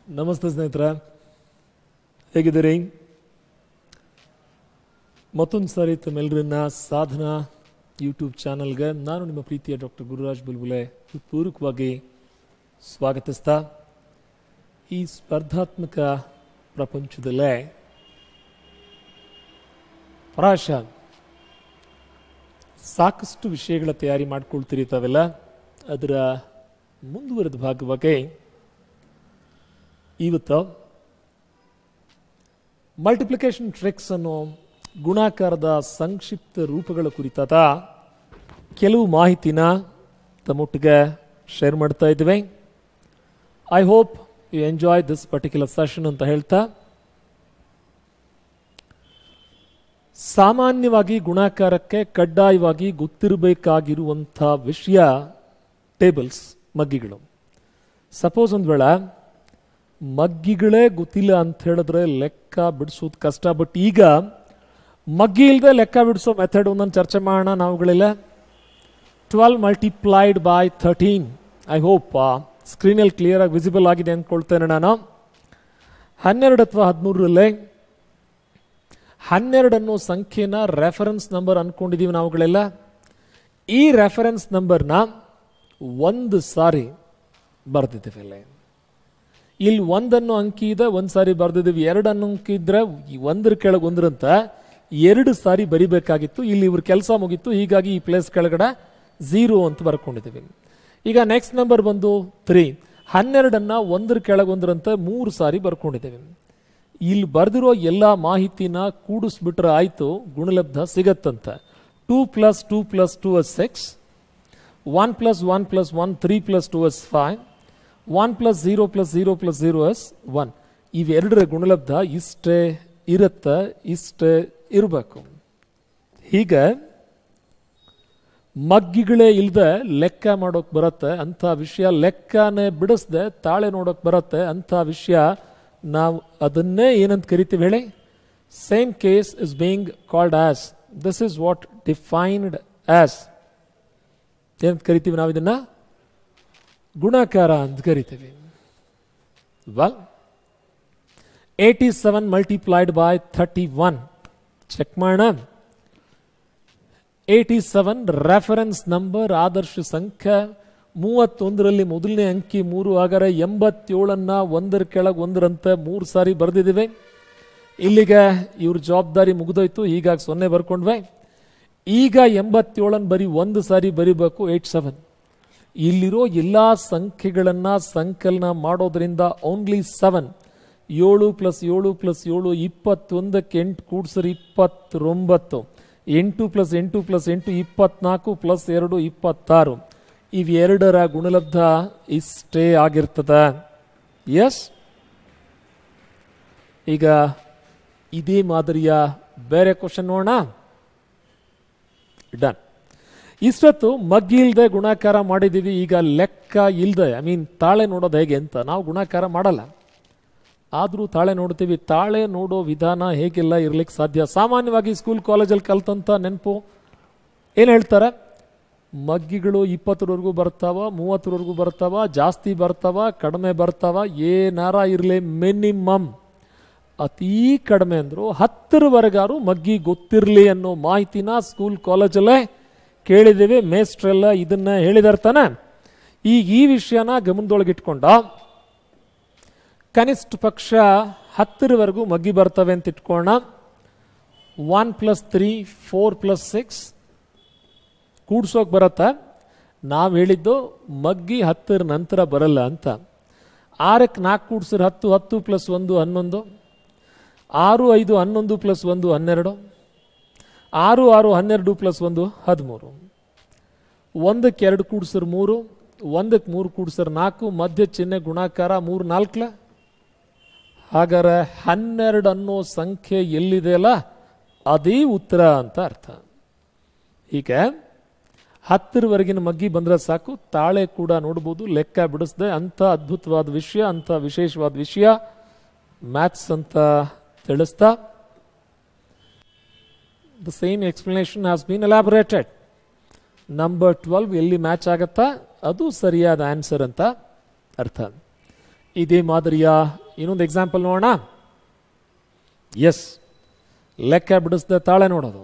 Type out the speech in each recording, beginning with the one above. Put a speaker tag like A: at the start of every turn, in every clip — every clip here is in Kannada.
A: ನಮಸ್ತೆ ಸ್ನೇಹಿತರೆ, ಹೇಗಿದ್ದೀರಿ? ಮತ್ತೊಂದು ಸಾರಿ ತಮ್ಮೆಲ್ಲರನ್ನ ಸಾಧನಾ ಯೂಟ್ಯೂಬ್ ಚಾನಲ್ಗೆ ನಾನು ನಿಮ್ಮ ಪ್ರೀತಿಯ ಡಾಕ್ಟರ್ ಗುರುರಾಜ್ ಬುಲ್ಬುಲೆ ಪೂರ್ವಕವಾಗಿ ಸ್ವಾಗತಿಸ್ತಾ, ಈ ಸ್ಪರ್ಧಾತ್ಮಕ ಪ್ರಪಂಚದಲ್ಲೇ ಪ್ರಾಯಶಃ ಸಾಕಷ್ಟು ವಿಷಯಗಳ ತಯಾರಿ ಮಾಡ್ಕೊಳ್ತೀರಿ ತಾವೆಲ್ಲ. ಅದರ ಮುಂದುವರೆದ ಭಾಗವಾಗಿ ಇವತ್ತು ಮಲ್ಟಿಪ್ಲಿಕೇಶನ್ ಟ್ರಿಕ್ಸ್ ಅನ್ನೋ ಗುಣಾಕಾರದ ಸಂಕ್ಷಿಪ್ತ ರೂಪಗಳ ಕುರಿತಾದ ಕೆಲವು ಮಾಹಿತಿನ ತಮ್ಮೊಟ್ಟಿಗೆ ಶೇರ್ ಮಾಡ್ತಾ ಇದ್ದೀವಿ. I hope you enjoy this particular session ಅಂತ ಹೇಳ್ತಾ, ಸಾಮಾನ್ಯವಾಗಿ ಗುಣಾಕಾರಕ್ಕೆ ಕಡ್ಡಾಯವಾಗಿ ಗೊತ್ತಿರಬೇಕಾಗಿರುವಂಥ ವಿಷಯ ಟೇಬಲ್ಸ್, ಮಗ್ಗಿಗಳು. ಸಪೋಸ್ ಒಂದು ವೇಳೆ ಮಗ್ಗಿಗಳೇ ಗೊತ್ತಿಲ್ಲ ಅಂತ ಹೇಳಿದ್ರೆ ಲೆಕ್ಕ ಬಿಡಿಸೋದು ಕಷ್ಟ. ಬಟ್ ಈಗ ಮಗ್ಗಿ ಇಲ್ಲದೆ ಲೆಕ್ಕ ಬಿಡಿಸೋ ಮೆಥಡ್ ಒಂದನ್ನು ಚರ್ಚೆ ಮಾಡೋಣ ನಾವುಗಳಿಲ್ಲ. 12 multiplied by 13. ಐ ಹೋಪ್ ಸ್ಕ್ರೀನಲ್ಲಿ ಕ್ಲಿಯರ್ ಆಗಿ ವಿಸಿಬಲ್ ಆಗಿದೆ ಅಂದ್ಕೊಳ್ತೇನೆ ನಾನು. 12 ಅಥವಾ 13ರಲ್ಲಿ 12 ಅನ್ನೋ ಸಂಖ್ಯೆನ ರೆಫರೆನ್ಸ್ ನಂಬರ್ ಅಂದ್ಕೊಂಡಿದ್ದೀವಿ ನಾವುಗಳೆಲ್ಲ. ಈ ರೆಫರೆನ್ಸ್ ನಂಬರ್ನ ಒಂದು ಸಾರಿ ಬರೆದಿದ್ದೀವಿ. ಇಲ್ಲಿ ಒಂದನ್ನು ಅಂಕಿ ಇದೆ, ಒಂದು ಸಾರಿ ಬರೆದಿದ್ದೀವಿ. 2 ಅಂಕಿ ಇದ್ರೆ ಒಂದರ ಕೆಳಗೆ ಒಂದರಂತ 2 ಸಾರಿ ಬರಿಬೇಕಾಗಿತ್ತು. ಇಲ್ಲಿ ಇವ್ರ ಕೆಲಸ ಮುಗೀತು, ಹೀಗಾಗಿ ಈ ಪ್ಲೇಸ್ ಕೆಳಗಡೆ 0 ಅಂತ ಬರ್ಕೊಂಡಿದ್ದೀವಿ. ಈಗ ನೆಕ್ಸ್ಟ್ ನಂಬರ್ ಬಂದು 3. 12ಅನ್ನ ಒಂದರ ಕೆಳಗೆ ಒಂದರಂತ 3 ಸಾರಿ ಬರ್ಕೊಂಡಿದ್ದೀವಿ. ಇಲ್ಲಿ ಬರೆದಿರೋ ಎಲ್ಲ ಮಾಹಿತಿನ ಕೂಡಿಸ್ಬಿಟ್ರೆ ಆಯಿತು, ಗುಣಲಬ್ಧ ಸಿಗತ್ತಂತ. 2 + 2 + 2 is 6. 1 + 1 + 1 3 + 2 is 5. 1 + 0 + 0 + 0 is 1. ಇವೆರಡರ ಗುಣಲಬ್ಧ ಇಷ್ಟೇ ಇರುತ್ತೆ, ಇಷ್ಟೇ ಇರಬೇಕು. ಹೀಗೆ ಮಗ್ಗಿಗಳೇ ಇಲ್ಲದೆ ಲೆಕ್ಕ ಮಾಡೋಕೆ ಬರುತ್ತೆ ಅಂಥ ವಿಷಯ, ಲೆಕ್ಕನೇ ಬಿಡಿಸ್ದೆ ತಾಳೆ ನೋಡೋಕೆ ಬರುತ್ತೆ ಅಂಥ ವಿಷಯ, ನಾವು ಅದನ್ನೇ ಏನಂತ ಕರಿತೀವಿ ಹೇಳಿ? Same case is being called as, this is what defined as. ಏನಂತ ಕರಿತೀವಿ ನಾವು ಇದನ್ನ? ಗುಣಾಕಾರ ಅಂತ ಕರಿತೀವಿ. Well, 87 multiplied by 31. ಚೆಕ್ ಮಾಡೋಣ. 87 ರೆಫರೆನ್ಸ್ ನಂಬರ್, ಆದರ್ಶ ಸಂಖ್ಯೆ. 31ರಲ್ಲಿ ಮೊದಲನೇ ಅಂಕಿ 3 ಆಗರೆ 87ಅನ್ನ ಒಂದರ ಕೆಳಗೆ ಒಂದರಂತೆ 3 ಸಾರಿ ಬರೆದಿದ್ದೀವಿ. ಇಲ್ಲಿಗೆ ಇವ್ರ ಜವಾಬ್ದಾರಿ ಮುಗಿದೋಯ್ತು, ಹೀಗಾಗಿ 0 ಬರ್ಕೊಂಡ್ವೆ. ಈಗ 87ಅನ್ನು ಬರೀ ಒಂದು ಸಾರಿ ಬರಿಬೇಕು, 87. ಇಲ್ಲಿರೋ ಎಲ್ಲ ಸಂಖ್ಯೆಗಳನ್ನು ಸಂಕಲನ ಮಾಡೋದ್ರಿಂದ ಓನ್ಲಿ 7. 7 + 7 + 7 21ಕ್ಕೆ 8 ಕೂಡಿಸ್ರೆ 29. 8 + 8 + 8 24 + 2 26. ಇವೆರಡರ ಗುಣಲಬ್ಧ ಇಷ್ಟೇ ಆಗಿರ್ತದೆ. ಎಸ್, ಈಗ ಇದೇ ಮಾದರಿಯ ಬೇರೆ ಕ್ವಶನ್ ನೋಡೋಣ. ಡನ್. ಇಷ್ಟೊತ್ತು ಮಗ್ಗಿ ಇಲ್ಲದೆ ಗುಣಾಕಾರ ಮಾಡಿದ್ದೀವಿ. ಈಗ ಲೆಕ್ಕ ಇಲ್ಲದೆ, ತಾಳೆ ನೋಡೋದು ಹೇಗೆ ಅಂತ. ನಾವು ಗುಣಾಕಾರ ಮಾಡಲ್ಲ, ಆದರೂ ತಾಳೆ ನೋಡ್ತೀವಿ. ತಾಳೆ ನೋಡೋ ವಿಧಾನ ಹೇಗೆಲ್ಲ ಇರ್ಲಿಕ್ಕೆ ಸಾಧ್ಯ? ಸಾಮಾನ್ಯವಾಗಿ ಸ್ಕೂಲ್ ಕಾಲೇಜಲ್ಲಿ ಕಲ್ತಂತ ನೆನಪು ಏನು ಹೇಳ್ತಾರೆ? ಮಗ್ಗಿಗಳು 20ರವರೆಗೂ ಬರ್ತಾವ, 30ರವರೆಗೂ ಬರ್ತಾವ, ಜಾಸ್ತಿ ಬರ್ತಾವ, ಕಡಿಮೆ ಬರ್ತಾವ, ಏನಾರ ಇರಲಿ ಮಿನಿಮಮ್ ಅತೀ ಕಡಿಮೆ ಅಂದರು 10ರವರೆಗಾರು ಮಗ್ಗಿ ಗೊತ್ತಿರಲಿ ಅನ್ನೋ ಮಾಹಿತಿನ ಸ್ಕೂಲ್ ಕಾಲೇಜಲ್ಲೇ ಕೇಳಿದ್ದೇವೆ. ಮೇಸ್ಟ್ರೆಲ್ಲ ಇದನ್ನ ಹೇಳಿದಾರ್ತಾನೆ. ಈಗ ಈ ವಿಷಯನ ಗಮನದೊಳಗಿಟ್ಕೊಂಡ ಕನಿಷ್ಠ ಪಕ್ಷ 10ರವರೆಗೂ ಮಗ್ಗಿ ಬರ್ತವೆ ಅಂತ ಇಟ್ಕೊಳ್ಳೋಣ. 1 + 3 4 + 6 ಕೂಡ್ಸೋಕೆ ಬರತ್ತ. ನಾವು ಹೇಳಿದ್ದು ಮಗ್ಗಿ 10ರ ನಂತರ ಬರಲ್ಲ ಅಂತ. 6ಕ್ಕೆ 4 ಕೂಡ್ಸಿದ್ರೆ 10, 10 + 1 11, 6 5 11 + 1 12, 6 6 12 + 1 13. 1ಕ್ಕೆ 2 ಕೂಡ್ಸಿದ್ರೆ 3, 1ಕ್ಕೆ 3 ಕೂಡ್ಸಿದ್ರೆ 4, ಮಧ್ಯ ಚಿಹ್ನೆ ಗುಣಾಕಾರ 3 4. ಹಾಗಾದ್ರೆ 12 ಅನ್ನೋ ಸಂಖ್ಯೆ ಎಲ್ಲಿದೆಯಲ್ಲ ಅದೇ ಉತ್ತರ ಅಂತ ಅರ್ಥ. ಹೀಗೆ 10ರವರೆಗಿನ ಮಗ್ಗಿ ಬಂದರೆ ಸಾಕು, ತಾಳೆ ಕೂಡ ನೋಡ್ಬೋದು, ಲೆಕ್ಕ ಬಿಡಿಸ್ದೆ. ಅಂಥ ಅದ್ಭುತವಾದ ವಿಷಯ, ಅಂಥ ವಿಶೇಷವಾದ ವಿಷಯ ಮ್ಯಾಥ್ಸ್ ಅಂತ ತಿಳಿಸ್ತಾ, the same explanation has been elaborated. Number 12 ಎಲ್ಲಿ ಮ್ಯಾಚ್ ಆಗತ್ತಾ ಅದು ಸರಿಯಾದ ಆನ್ಸರ್ ಅಂತ ಅರ್ಥ. ಇದೇ ಮಾದರಿಯ ಇನ್ನೊಂದು ಎಕ್ಸಾಂಪಲ್ ನೋಡೋಣ. ಎಸ್, ಲೆಕ್ಕ ಬಿಡಿಸ್ದೆ ತಾಳೆ ನೋಡೋದು.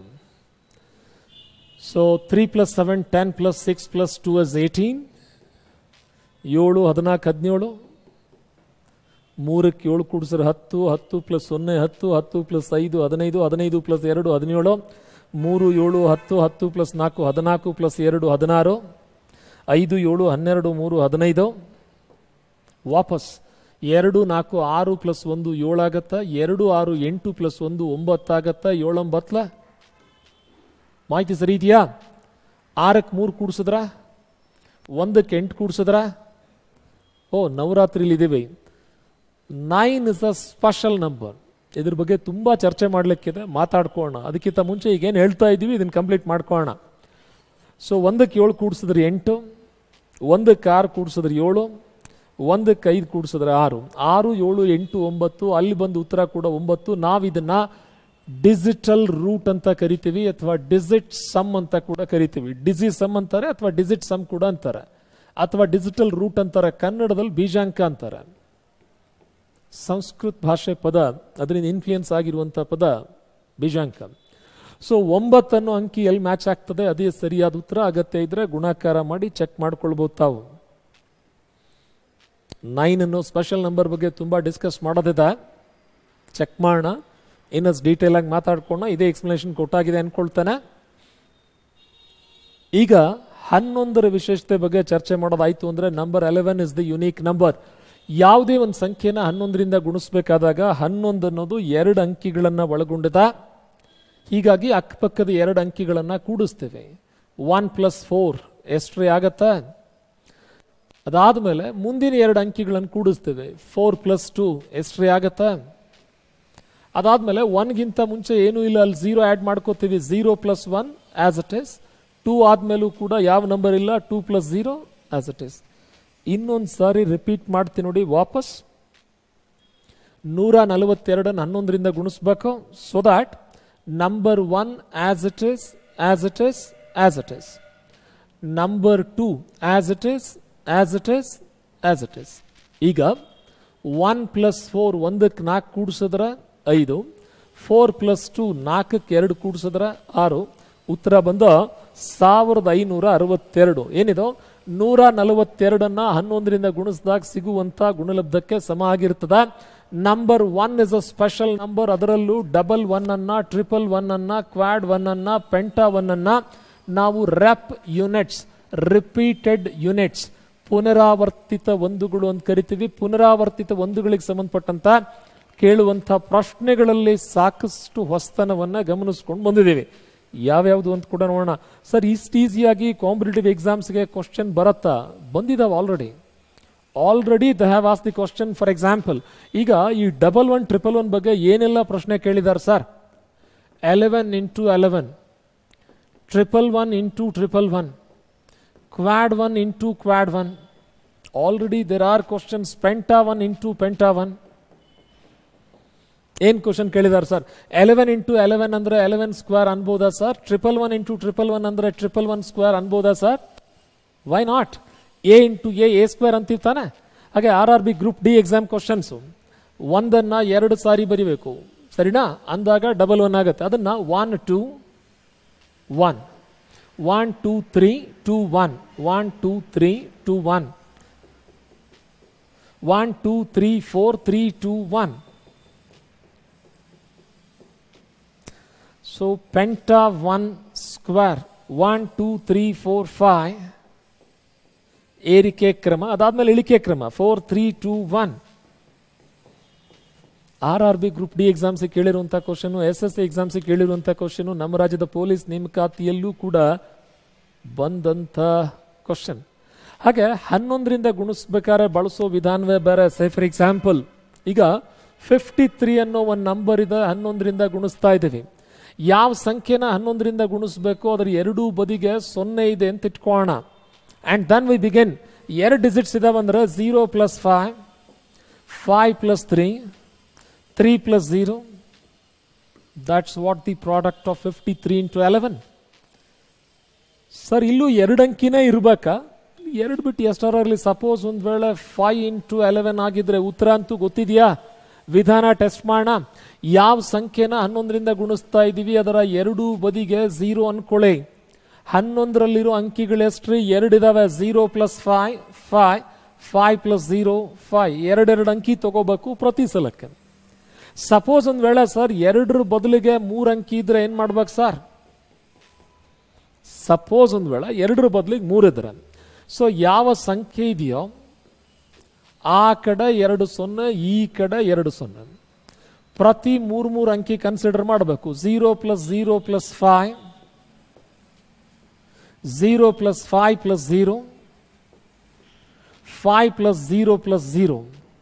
A: So 3 + 7 10 + 6 + 2 is 18. 7 14 17. 3ಕ್ಕೆ 7 ಕೂಡಿಸಿದ್ರೆ 10, 10 + 0 10, 10 + 5 15, 15 + 2 17, 3 7 10, 10 + 4 14 + 2 16, 5 7 12 3 15. ವಾಪಸ್ 2 4 6 + 1 7 ಆಗತ್ತಾ, 2 6 8 + 1 9 ಆಗತ್ತಾ, 7 9 ಮಾಹಿತಿ ಸರಿ ಇದೆಯಾ? 6ಕ್ಕೆ 3 ಕೂಡಿಸಿದ್ರ, 1ಕ್ಕೆ 8 ಕೂಡಿಸಿದ್ರ, ನವರಾತ್ರಿಲಿದ್ದೀವಿ. 9 is a special number. ಇದ್ರ ಬಗ್ಗೆ ತುಂಬ ಚರ್ಚೆ ಮಾಡಲಿಕ್ಕಿದೆ, ಮಾತಾಡ್ಕೊಳ್ಳೋಣ. ಅದಕ್ಕಿಂತ ಮುಂಚೆ ಈಗೇನು ಹೇಳ್ತಾ ಇದ್ದೀವಿ ಇದನ್ನು ಕಂಪ್ಲೀಟ್ ಮಾಡ್ಕೊಳ್ಳೋಣ. ಸೊ 1ಕ್ಕೆ 7 ಕೂಡಿಸಿದ್ರೆ 8, 1ಕ್ಕೆ 6 ಕೂಡಿಸಿದ್ರೆ 7, 1ಕ್ಕೆ 5 ಕೂಡಿಸಿದ್ರೆ 6, 6 7 8 9, ಅಲ್ಲಿ ಬಂದು ಉತ್ತರ ಕೂಡ 9. ನಾವು ಇದನ್ನು ಡಿಜಿಟಲ್ ರೂಟ್ ಅಂತ ಕರಿತೀವಿ, ಅಥವಾ ಡಿಜಿಟ್ ಸಮ್ ಅಂತ ಕೂಡ ಕರಿತೀವಿ. ಡಿಜಿ ಸಮ್ ಅಂತಾರೆ, ಅಥವಾ ಡಿಜಿಟ್ ಸಮ್ ಕೂಡ ಅಂತಾರೆ, ಅಥವಾ ಡಿಜಿಟಲ್ ರೂಟ್ ಅಂತಾರೆ. ಕನ್ನಡದಲ್ಲಿ ಬೀಜಾಂಕ ಅಂತಾರೆ. ಸಂಸ್ಕೃತ ಭಾಷೆ ಪದ, ಅದರಿಂದ ಇನ್ಫ್ಲೂಯೆನ್ಸ್ ಆಗಿರುವಂಥ ಪದ ಬೀಜಾಂಕ. ಸೊ 9 ಅನ್ನೋ ಅಂಕಿ ಎಲ್ಲಿ ಮ್ಯಾಚ್ ಆಗ್ತದೆ ಅದೇ ಸರಿಯಾದ ಉತ್ತರ. ಅಗತ್ಯ ಇದ್ರೆ ಗುಣಾಕಾರ ಮಾಡಿ ಚೆಕ್ ಮಾಡ್ಕೊಳ್ಬೋದು ತಾವು. 9 ಅನ್ನೋ ಸ್ಪೆಷಲ್ ನಂಬರ್ ಬಗ್ಗೆ ತುಂಬ ಡಿಸ್ಕಸ್ ಮಾಡೋದಿದೆ, ಚೆಕ್ ಮಾಡೋಣ. ಇನ್ನಷ್ಟು ಡೀಟೇಲ್ ಆಗಿ ಮಾತಾಡ್ಕೋಣ. ಇದೇ ಎಕ್ಸ್ಪ್ಲನೇಷನ್ ಕೊಟ್ಟಾಗಿದೆ ಅನ್ಕೊಳ್ತಾನೆ. ಈಗ 11ರ ವಿಶೇಷತೆ ಬಗ್ಗೆ ಚರ್ಚೆ ಮಾಡೋದಾಯ್ತು ಅಂದರೆ, number 11 is the unique number. ಯಾವುದೇ ಒಂದು ಸಂಖ್ಯೆನ 11ರಿಂದ ಗುಣಿಸ್ಬೇಕಾದಾಗ 11 ಅನ್ನೋದು 2 ಅಂಕಿಗಳನ್ನು ಒಳಗೊಂಡಿದೆ. ಹೀಗಾಗಿ ಅಕ್ಕಪಕ್ಕದ 2 ಅಂಕಿಗಳನ್ನು ಕೂಡಿಸ್ತೇವೆ. 1 + 4 ಎಷ್ಟ್ರಿ ಆಗತ್ತಾ? ಅದಾದಮೇಲೆ ಮುಂದಿನ 2 ಅಂಕಿಗಳನ್ನು ಕೂಡಿಸ್ತೇವೆ. 4 + 2 ಎಷ್ಟ್ರಿ ಆಗತ್ತಾ? ಅದಾದಮೇಲೆ 1ಗಿಂತ ಮುಂಚೆ ಏನೂ ಇಲ್ಲ, ಅಲ್ಲಿ 0 ಆ್ಯಡ್ ಮಾಡ್ಕೋತೀವಿ. 0 + 1 ಆಸ್ ಇಟ್ ಈಸ್. 2 ಆದಮೇಲೂ ಕೂಡ ಯಾವ ನಂಬರ್ ಇಲ್ಲ, 2 + 0 ಆಸ್ ಇಟ್ ಈಸ್. ಇನ್ನೊಂದು ಸಾರಿ ರಿಪೀಟ್ ಮಾಡ್ತೀನಿ ನೋಡಿ ವಾಪಸ್. 142 11ರಿಂದ ಗುಣಿಸ್ಬೇಕು. So that number 1 as it is, as it is, as it is. Number 2 as it is, as it is, as it is. ಈಗ 1 + 4 1ಕ್ಕೆ 4 ಕೂಡಿಸಿದ್ರೆ 5, 4 + 2 4ಕ್ಕೆ 2 ಕೂಡಿಸಿದ್ರೆ 6. ಉತ್ತರ ಬಂದ 1562. ಏನಿದು? 142ಅನ್ನ 11ರಿಂದ ಗುಣಿಸಿದಾಗ ಸಿಗುವಂಥ ಗುಣಲಬ್ಧಕ್ಕೆ ಸಮ ಆಗಿರ್ತದೆ. Number 1 is a special number. ಅದರಲ್ಲೂ ಡಬಲ್ 1 ಅನ್ನ, ಟ್ರಿಪಲ್ 1 ಅನ್ನ, ಕ್ವಾಡ್ 1 ಅನ್ನ, ಪೆಂಟಾ 1 ಅನ್ನ ನಾವು ರ್ಯಾಪ್ ಯೂನಿಟ್ಸ್, ರಿಪೀಟೆಡ್ ಯೂನಿಟ್ಸ್, ಪುನರಾವರ್ತಿತ ಒಂದುಗಳು ಅಂತ ಕರಿತೀವಿ. ಪುನರಾವರ್ತಿತ ಒಂದುಗಳಿಗೆ ಸಂಬಂಧಪಟ್ಟಂತ ಕೇಳುವಂಥ ಪ್ರಶ್ನೆಗಳಲ್ಲಿ ಸಾಕಷ್ಟು ಹೊಸತನವನ್ನು ಗಮನಿಸ್ಕೊಂಡು ಬಂದಿದ್ದೀವಿ. ಯಾವ್ಯಾವುದು ಅಂತ ಕೂಡ ನೋಡೋಣ. ಸರ್, ಇಷ್ಟು ಈಸಿಯಾಗಿ ಕಾಂಪಿಟೇಟಿವ್ ಎಕ್ಸಾಮ್ಸ್ಗೆ ಕ್ವಶನ್ ಬರುತ್ತಾ? ಬಂದಿದ್ದಾವೆ already they have as the question. For example, ಈಗ ಈ 11 111 ಬಗ್ಗೆ ಏನೆಲ್ಲ ಪ್ರಶ್ನೆ ಕೇಳಿದ್ದಾರೆ sir? 11 × 11, 111 × 111, quad 1 × quad 1. Already there are questions. Penta 1 × penta 1. ಏನು ಕ್ವಶನ್ ಕೇಳಿದ್ದಾರೆ ಸರ್? 11 × 11 ಅಂದರೆ 11 ಸ್ಕ್ವೇರ್ ಅನ್ಬೋದಾ ಸರ್? 111 × 111 ಅಂದರೆ 111 ಸ್ಕ್ವೇರ್ ಅನ್ಬೋದಾ sir? Why not? A × A square ಅಂತಿರ್ತಾನೆ. ಹಾಗೆ RRB group D exam questions 1ಅನ್ನು 2 ಸಾರಿ ಬರಿಬೇಕು, ಸರಿನಾ? ಅಂದಾಗ ಡಬಲ್ 1 ಆಗುತ್ತೆ. ಅದನ್ನು 1 2 1, 1 2 3 2 1, 1 2 3 2 1, 1 2 3 4 3 2 1. So penta 1 square 1 2 3 4 5 ಏರಿಕೆ ಕ್ರಮ. ಅದಾದ್ಮೇಲೆ ಇಳಿಕೆ ಕ್ರಮ 4 3 2 1. RRB ಗ್ರೂಪ್ ಡಿ ಎಕ್ಸಾಮ್ಸಿಗೆ ಕೇಳಿರುವಂಥ ಕ್ವಶನು, SSC ಎಕ್ಸಾಮ್ಸಿಗೆ ಕೇಳಿರುವಂಥ ಕ್ವಶನು, ನಮ್ಮ ರಾಜ್ಯದ ಪೊಲೀಸ್ ನೇಮಕಾತಿಯಲ್ಲೂ ಕೂಡ ಬಂದಂಥ ಕ್ವಶನ್. ಹಾಗೆ 11ರಿಂದ ಗುಣಿಸ್ಬೇಕಾದ್ರೆ ಬಳಸೋ ವಿಧಾನವೇ ಬೇರೆ. ಸೇ ಫಾರ್ ಎಕ್ಸಾಂಪಲ್, ಈಗ 53 ಅನ್ನೋ ಒಂದು ನಂಬರ್ ಇದೆ, 11ರಿಂದ ಗುಣಿಸ್ತಾ ಇದ್ದೀವಿ. ಯಾವ ಸಂಖ್ಯೆನ 11ರಿಂದ ಗುಣಿಸ್ಬೇಕು ಅದರ ಎರಡೂ ಬದಿಗೆ 0 ಇದೆ ಅಂತ ಇಟ್ಕೊಳ್ಳೋಣ. And then we begin. 2 digits ಇದಾವಂದ್ರೆ 0 + 5, 5 + 3, 3 + 0. That's what the product of 53 × 11. Sir, ಇಲ್ಲೂ 2 ಅಂಕಿನೇ ಇರಬೇಕಾ? ಎರಡು ಬಿಟ್ಟು ಎಷ್ಟರಾಗಲಿ, ಸಪೋಸ್ ಒಂದು ವೇಳೆ 5 into 11 ಆಗಿದ್ರೆ ಉತ್ತರ ಅಂತೂ ಗೊತ್ತಿದೆಯಾ? ವಿಧಾನ ಟೆಸ್ಟ್ ಮಾಡೋಣ. ಯಾವ ಸಂಖ್ಯೆನ 11ರಿಂದ ಗುಣಿಸ್ತಾ ಇದ್ದೀವಿ ಅದರ ಎರಡೂ ಬದಿಗೆ 0 ಅನ್ಕೊಳ್ಳಿ. 11ರಲ್ಲಿರೋ ಅಂಕಿಗಳು ಎಷ್ಟ್ರಿ? 2 ಇದಾವೆ. 0 + 5 5 5 + 0 5 ಎರಡೆರಡು ಅಂಕಿ ತಗೋಬೇಕು ಪ್ರತಿ ಸಲಕ್ಕೆ. ಸಪೋಸ್ ಒಂದು ವೇಳೆ ಸರ್ 2ರ ಬದಲಿಗೆ 3 ಅಂಕಿ ಇದ್ರೆ ಏನ್ ಮಾಡ್ಬೇಕು ಸರ್? ಸಪೋಸ್ ಒಂದು ವೇಳೆ 2ರ ಬದಲಿಗೆ 3 ಇದ್ರೆ, ಸೊ ಯಾವ ಸಂಖ್ಯೆ ಇದೆಯೋ ಆ ಕಡೆ 2 0, ಈ ಕಡೆ 2 0, ಪ್ರತಿ 3 ಅಂಕಿ ಕನ್ಸಿಡರ್ ಮಾಡಬೇಕು. 0 + 0 + 5 0 + 5 + 0 5 + 0 + 0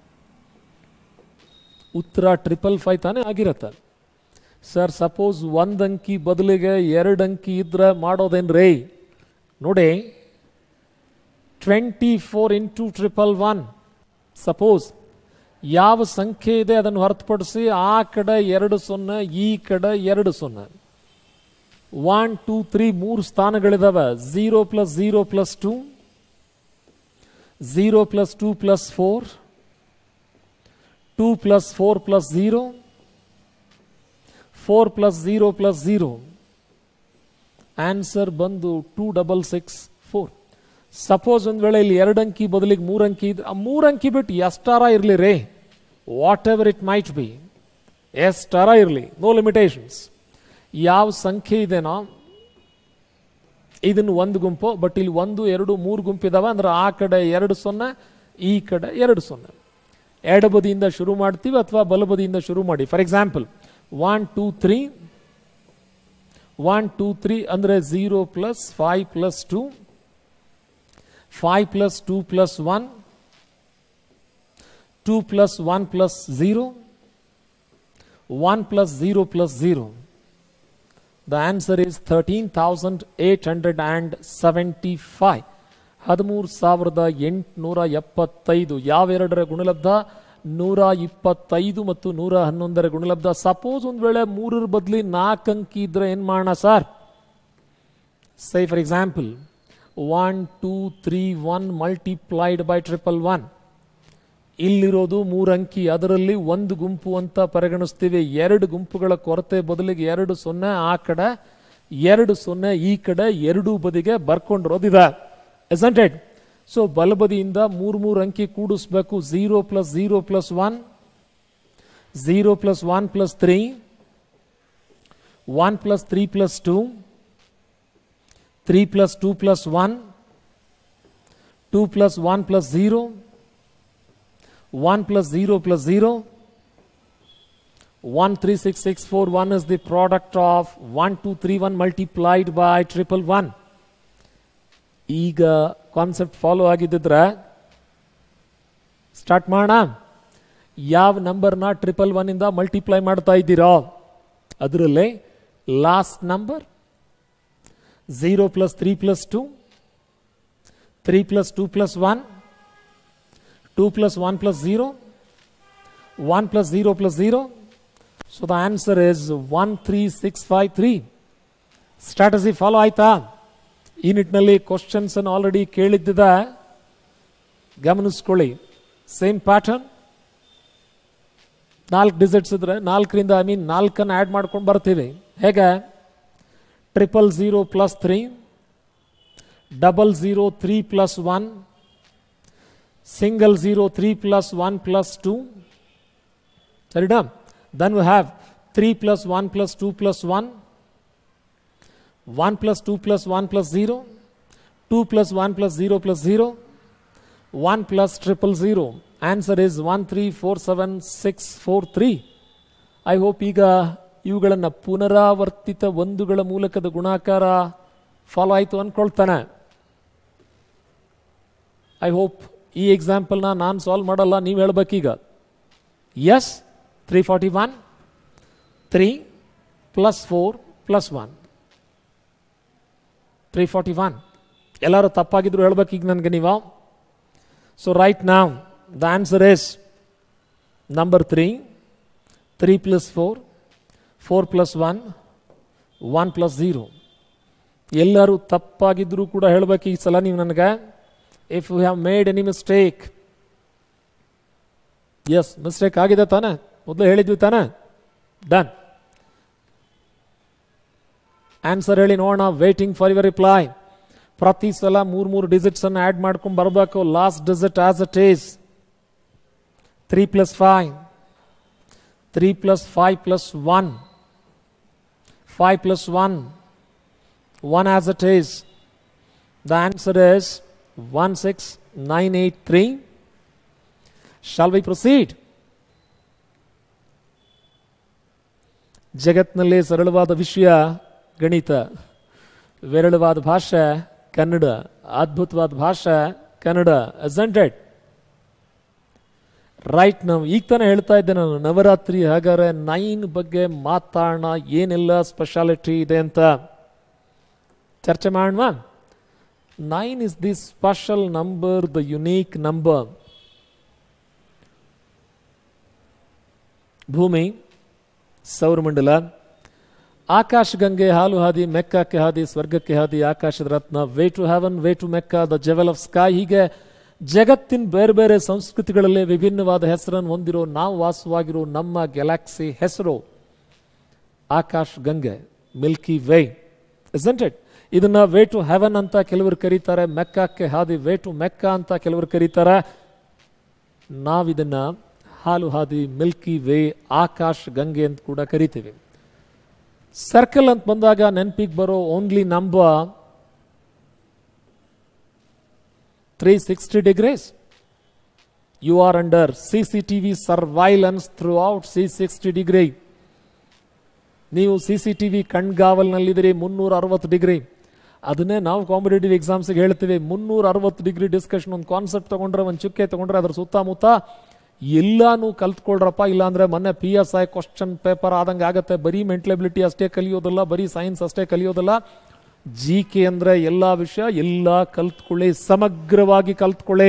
A: ಉತ್ತರ 555 ತಾನೇ ಆಗಿರತ್ತೆ. ಸರ್ ಸಪೋಸ್ 1 ಅಂಕಿ ಬದಲಿಗೆ 2 ಅಂಕಿ ಇದ್ರೆ ಮಾಡೋದೇನ್ರಿ? ನೋಡಿ 24 into 111. ಸಪೋಸ್ ಯಾವ ಸಂಖ್ಯೆ ಇದೆ ಅದನ್ನು ಹೊರತುಪಡಿಸಿ ಆ ಕಡೆ 2 0, ಈ ಕಡೆ 2 0, 1 2 3 3 ಸ್ಥಾನಗಳಿದಾವೆ. 0 + 0 + 2 0 + 2 + 4 2 + 4 + 0 4 + 0 + 0. ಆನ್ಸರ್ ಬಂದು 2664. ಸಪೋಸ್ ಒಂದು ವೇಳೆ ಇಲ್ಲಿ 2 ಅಂಕಿ ಬದಲಿಗೆ 3 ಅಂಕಿ ಇದ್ರೆ, 3 ಅಂಕಿ ಬಿಟ್ಟು ಎಷ್ಟಾರ ಇರಲಿ ರೀ, whatever it might be, ಎಷ್ಟಾರ ಇರಲಿ, ನೋ ಲಿಮಿಟೇಷನ್ಸ್. ಯಾವ ಸಂಖ್ಯೆ ಇದೆನೋ ಇದನ್ನು ಒಂದು ಗುಂಪು, ಬಟ್ ಇಲ್ಲಿ 1 2 3 ಗುಂಪಿದಾವೆ ಅಂದ್ರೆ ಆ ಕಡೆ 2 0, ಈ ಕಡೆ 2 0. ಎಡಬದಿಯಿಂದ ಶುರು ಮಾಡ್ತೀವಿ ಅಥವಾ ಬಲಬದಿಯಿಂದ ಶುರು ಮಾಡಿ. ಫಾರ್ ಎಕ್ಸಾಂಪಲ್ 1 2 3 1 2 3 ಅಂದ್ರೆ 0 + 5 + 2 5 + 2 + 1 2 + 1 + 0 1 + 0 + 0. The answer is 13,875. 13,875. ಯಾವೆರಡರ ಗುಣಲಬ್ಧ? 125 ಮತ್ತು 111ರ ಗುಣಲಬ್ಧ. ಸಪೋಸ್ ಒಂದು ವೇಳೆ 3ರ ಬದಲಿ 4 ಅಂಕಿ ಇದ್ರೆ ಏನ್ ಮಾಡೋಣ sir? Say for example 1 2 3 1 multiplied by 111. ಇಲ್ಲಿರೋದು 3 ಅಂಕಿ, ಅದರಲ್ಲಿ ಒಂದು ಗುಂಪು ಅಂತ ಪರಿಗಣಿಸ್ತೀವಿ. 2 ಗುಂಪುಗಳ ಕೊರತೆ ಬದಲಿಗೆ 2 0, ಆ ಕಡೆ 2 0, ಈ ಕಡೆ ಎರಡೂ ಬದಿಗೆ ಬರ್ಕೊಂಡಿರೋದಿದೆ. isn't it? ಸೊ ಬಲಬದಿಯಿಂದ 3 ಅಂಕಿ ಕೂಡಿಸ್ಬೇಕು. 0 + 0 + 1 0 + 1 + 3 1 + 3 + 2 3 + 2 + 1 2 + 1 + 0 1 + 0 + 0 136,641 is the product of 1231 multiplied by 111. ಈಗ ಕಾನ್ಸೆಪ್ಟ್ ಫಾಲೋ ಆಗಿದ್ದಿದ್ರೆ ಸ್ಟಾರ್ಟ್ ಮಾಡೋಣ. ಯಾವ ನಂಬರ್ನ 111 ಇಂದ ಮಲ್ಟಿಪ್ಲೈ ಮಾಡ್ತಾ ಇದ್ದೀರೋ ಅದರಲ್ಲೇ last number 0 + 3 + 2 3 + 2 + 1 2 + 1 + 0 1 + 0 + 0. So the answer is 13653. Strategy follow ಆಯ್ತಾ? ಈ ನಿಟ್ಟಿನಲ್ಲಿ ಕ್ವಶನ್ಸ್ ಅನ್ನು ಆಲ್ರೆಡಿ ಕೇಳಿದ್ದ ಗಮನಿಸ್ಕೊಳ್ಳಿ. ಸೇಮ್ ಪ್ಯಾಟರ್ನ್, 4 ಡಿಜಿಟ್ಸ್ ಇದ್ರೆ 4ರಿಂದ 4 ಆ್ಯಡ್ ಮಾಡ್ಕೊಂಡು ಬರ್ತೀವಿ. ಹೇಗೆ? 000 + 3 00 3 + 1 single 0 3 + 1 + 2. ಸರಿನಾ? Then we have 3 + 1 + 2 + 1 1 + 2 + 1 + 0 2 + 1 + 0 + 0 1 + 000. Answer is 1347643. I hope ಈಗ ಇವುಗಳನ್ನು ಪುನರಾವರ್ತಿತ ಒಂದುಗಳ ಮೂಲಕದ ಗುಣಾಕಾರ ಫಾಲೋ ಆಯಿತು ಅಂದ್ಕೊಳ್ತಾನೆ. ಐ ಹೋಪ್ ಈ ಎಕ್ಸಾಂಪಲ್ನ ನಾನು ಸಾಲ್ವ್ ಮಾಡಲ್ಲ, ನೀವು ಹೇಳ್ಬೇಕೀಗ. ಎಸ್ 341 3 + 4 + 1 341. ಎಲ್ಲರೂ ತಪ್ಪಾಗಿದ್ರು ಹೇಳ್ಬೇಕೀಗ ನನಗೆ ನೀವು. ಸೊ ರೈಟ್ ನಾವ್ ದ ಆನ್ಸರ್ ಇಸ್ ನಂಬರ್ 3 3 + 4 4 + 1 1 + 0. ಎಲ್ಲರೂ ತಪ್ಪಾಗಿದ್ರು ಕೂಡ ಹೇಳ್ಬೇಕು ಈ ಸಲ ನೀವು ನನಗೆ. If we have made any mistake, yes, mistake ಆಗಿದೆ ತಾನೆ, ಮೊದಲು ಹೇಳಿದ್ವಿ ತಾನೆ, ಡನ್. ಆನ್ಸರ್ ಹೇಳಿ ನೋಡೋಣ. Waiting for your reply. ಪ್ರತಿ ಸಲ 3 ಡಿಜಿಟ್ಸ್ ಅನ್ನು ಆಡ್ ಮಾಡ್ಕೊಂಡು ಬರಬೇಕು. Last digit as it is 3 + 5, 3 + 5 + 1, 5 + 1, 1 as it is. The answer is 16983. Shall we proceed? ಜಗತ್ನಲ್ಲಿ ಸರಳವಾದ ವಿಷಯ ಗಣಿತ, ವಿರಳವಾದ ಭಾಷೆ ಕನ್ನಡ, ಅದ್ಭುತವಾದ ಭಾಷೆ ಕನ್ನಡ. isn't it? ರೈಟ್. ನಾವು ಈಗ ತಾನೇ ಹೇಳ್ತಾ ಇದ್ದೆ ನಾನು, ನವರಾತ್ರಿ ಹಾಗಾದ್ರೆ 9 ಬಗ್ಗೆ ಮಾತಾಡೋಣ, ಏನೆಲ್ಲ ಸ್ಪೆಷಾಲಿಟಿ ಇದೆ ಅಂತ ಚರ್ಚೆ ಮಾಡೋಣ. 9 is the special number, the unique number. ಭೂಮಿ, ಸೌರಮಂಡಲ, ಆಕಾಶಗಂಗೆ, ಹಾಲು ಹಾದಿ, ಮೆಕ್ಕಕ್ಕೆ ಹಾದಿ, ಸ್ವರ್ಗಕ್ಕೆ ಹಾದಿ, ಆಕಾಶದ ರತ್ನ, way to heaven, way to Mecca, the jewel of sky. ಹೀಗೆ ಜಗತ್ತಿನ ಬೇರೆ ಬೇರೆ ಸಂಸ್ಕೃತಿಗಳಲ್ಲಿ ವಿಭಿನ್ನವಾದ ಹೆಸರನ್ನು ಹೊಂದಿರೋ ನಾವು ವಾಸವಾಗಿರೋ ನಮ್ಮ ಗ್ಯಾಲಕ್ಸಿ ಹೆಸರು ಆಕಾಶ ಗಂಗೆ, ಮಿಲ್ಕಿ ವೇ. isn't it? ಇದನ್ನ ವೇ ಟು ಹೆವನ್ ಅಂತ ಕೆಲವರು ಕರೀತಾರೆ, ಮೆಕ್ಕಾಕ್ಕೆ ಹಾದಿ, ವೇ ಟು ಮೆಕ್ಕಾ ಅಂತ ಕೆಲವರು ಕರೀತಾರೆ. ನಾವಿದನ್ನ ಹಾಲು ಹಾದಿ, ಮಿಲ್ಕಿ ವೇ, ಆಕಾಶ ಗಂಗೆ ಅಂತ ಕೂಡ ಕರಿತೀವಿ. ಸರ್ಕಲ್ ಅಂತ ಬಂದಾಗ ನೆನಪಿಗೆ ಬರೋ only number 360 degrees. You are under CCTV surveillance throughout 360 degree. ನೀವು CCTV ಕಣ್ಗಾವಲ್ನಲ್ಲಿದ್ದೀರಿ 360 ಡಿಗ್ರಿ. ಅದನ್ನೇ ನಾವು ಕಾಂಪಿಟೇಟಿವ್ ಎಕ್ಸಾಮ್ಸ್ಗೆ ಹೇಳ್ತೀವಿ, 360 ಡಿಗ್ರಿ ಡಿಸ್ಕಷನ್. ಒಂದು ಕಾನ್ಸೆಪ್ಟ್ ತಗೊಂಡ್ರೆ, ಒಂದು ಚುಕ್ಕೆ ತಗೊಂಡ್ರೆ ಅದ್ರ ಸುತ್ತಮುತ್ತ ಎಲ್ಲಾನು ಕಲ್ತ್ಕೊಳ್ರಪ್ಪ. ಇಲ್ಲಾಂದ್ರೆ ಮೊನ್ನೆ PSI ಕ್ವಶನ್ ಪೇಪರ್ ಆದಂಗೆ ಆಗತ್ತೆ. ಬರೀ ಮೆಂಟಲ್ ಎಬಿಲಿಟಿ ಅಷ್ಟೇ ಕಲಿಯೋದಲ್ಲ, ಬರೀ ಸೈನ್ಸ್ ಅಷ್ಟೇ ಕಲಿಯೋದಲ್ಲ. GK ಅಂದ್ರೆ ಎಲ್ಲ ವಿಷಯ, ಎಲ್ಲ ಕಲ್ತ್ಕೊಳ್ಳಿ, ಸಮಗ್ರವಾಗಿ ಕಲ್ತ್ಕೊಳ್ಳಿ.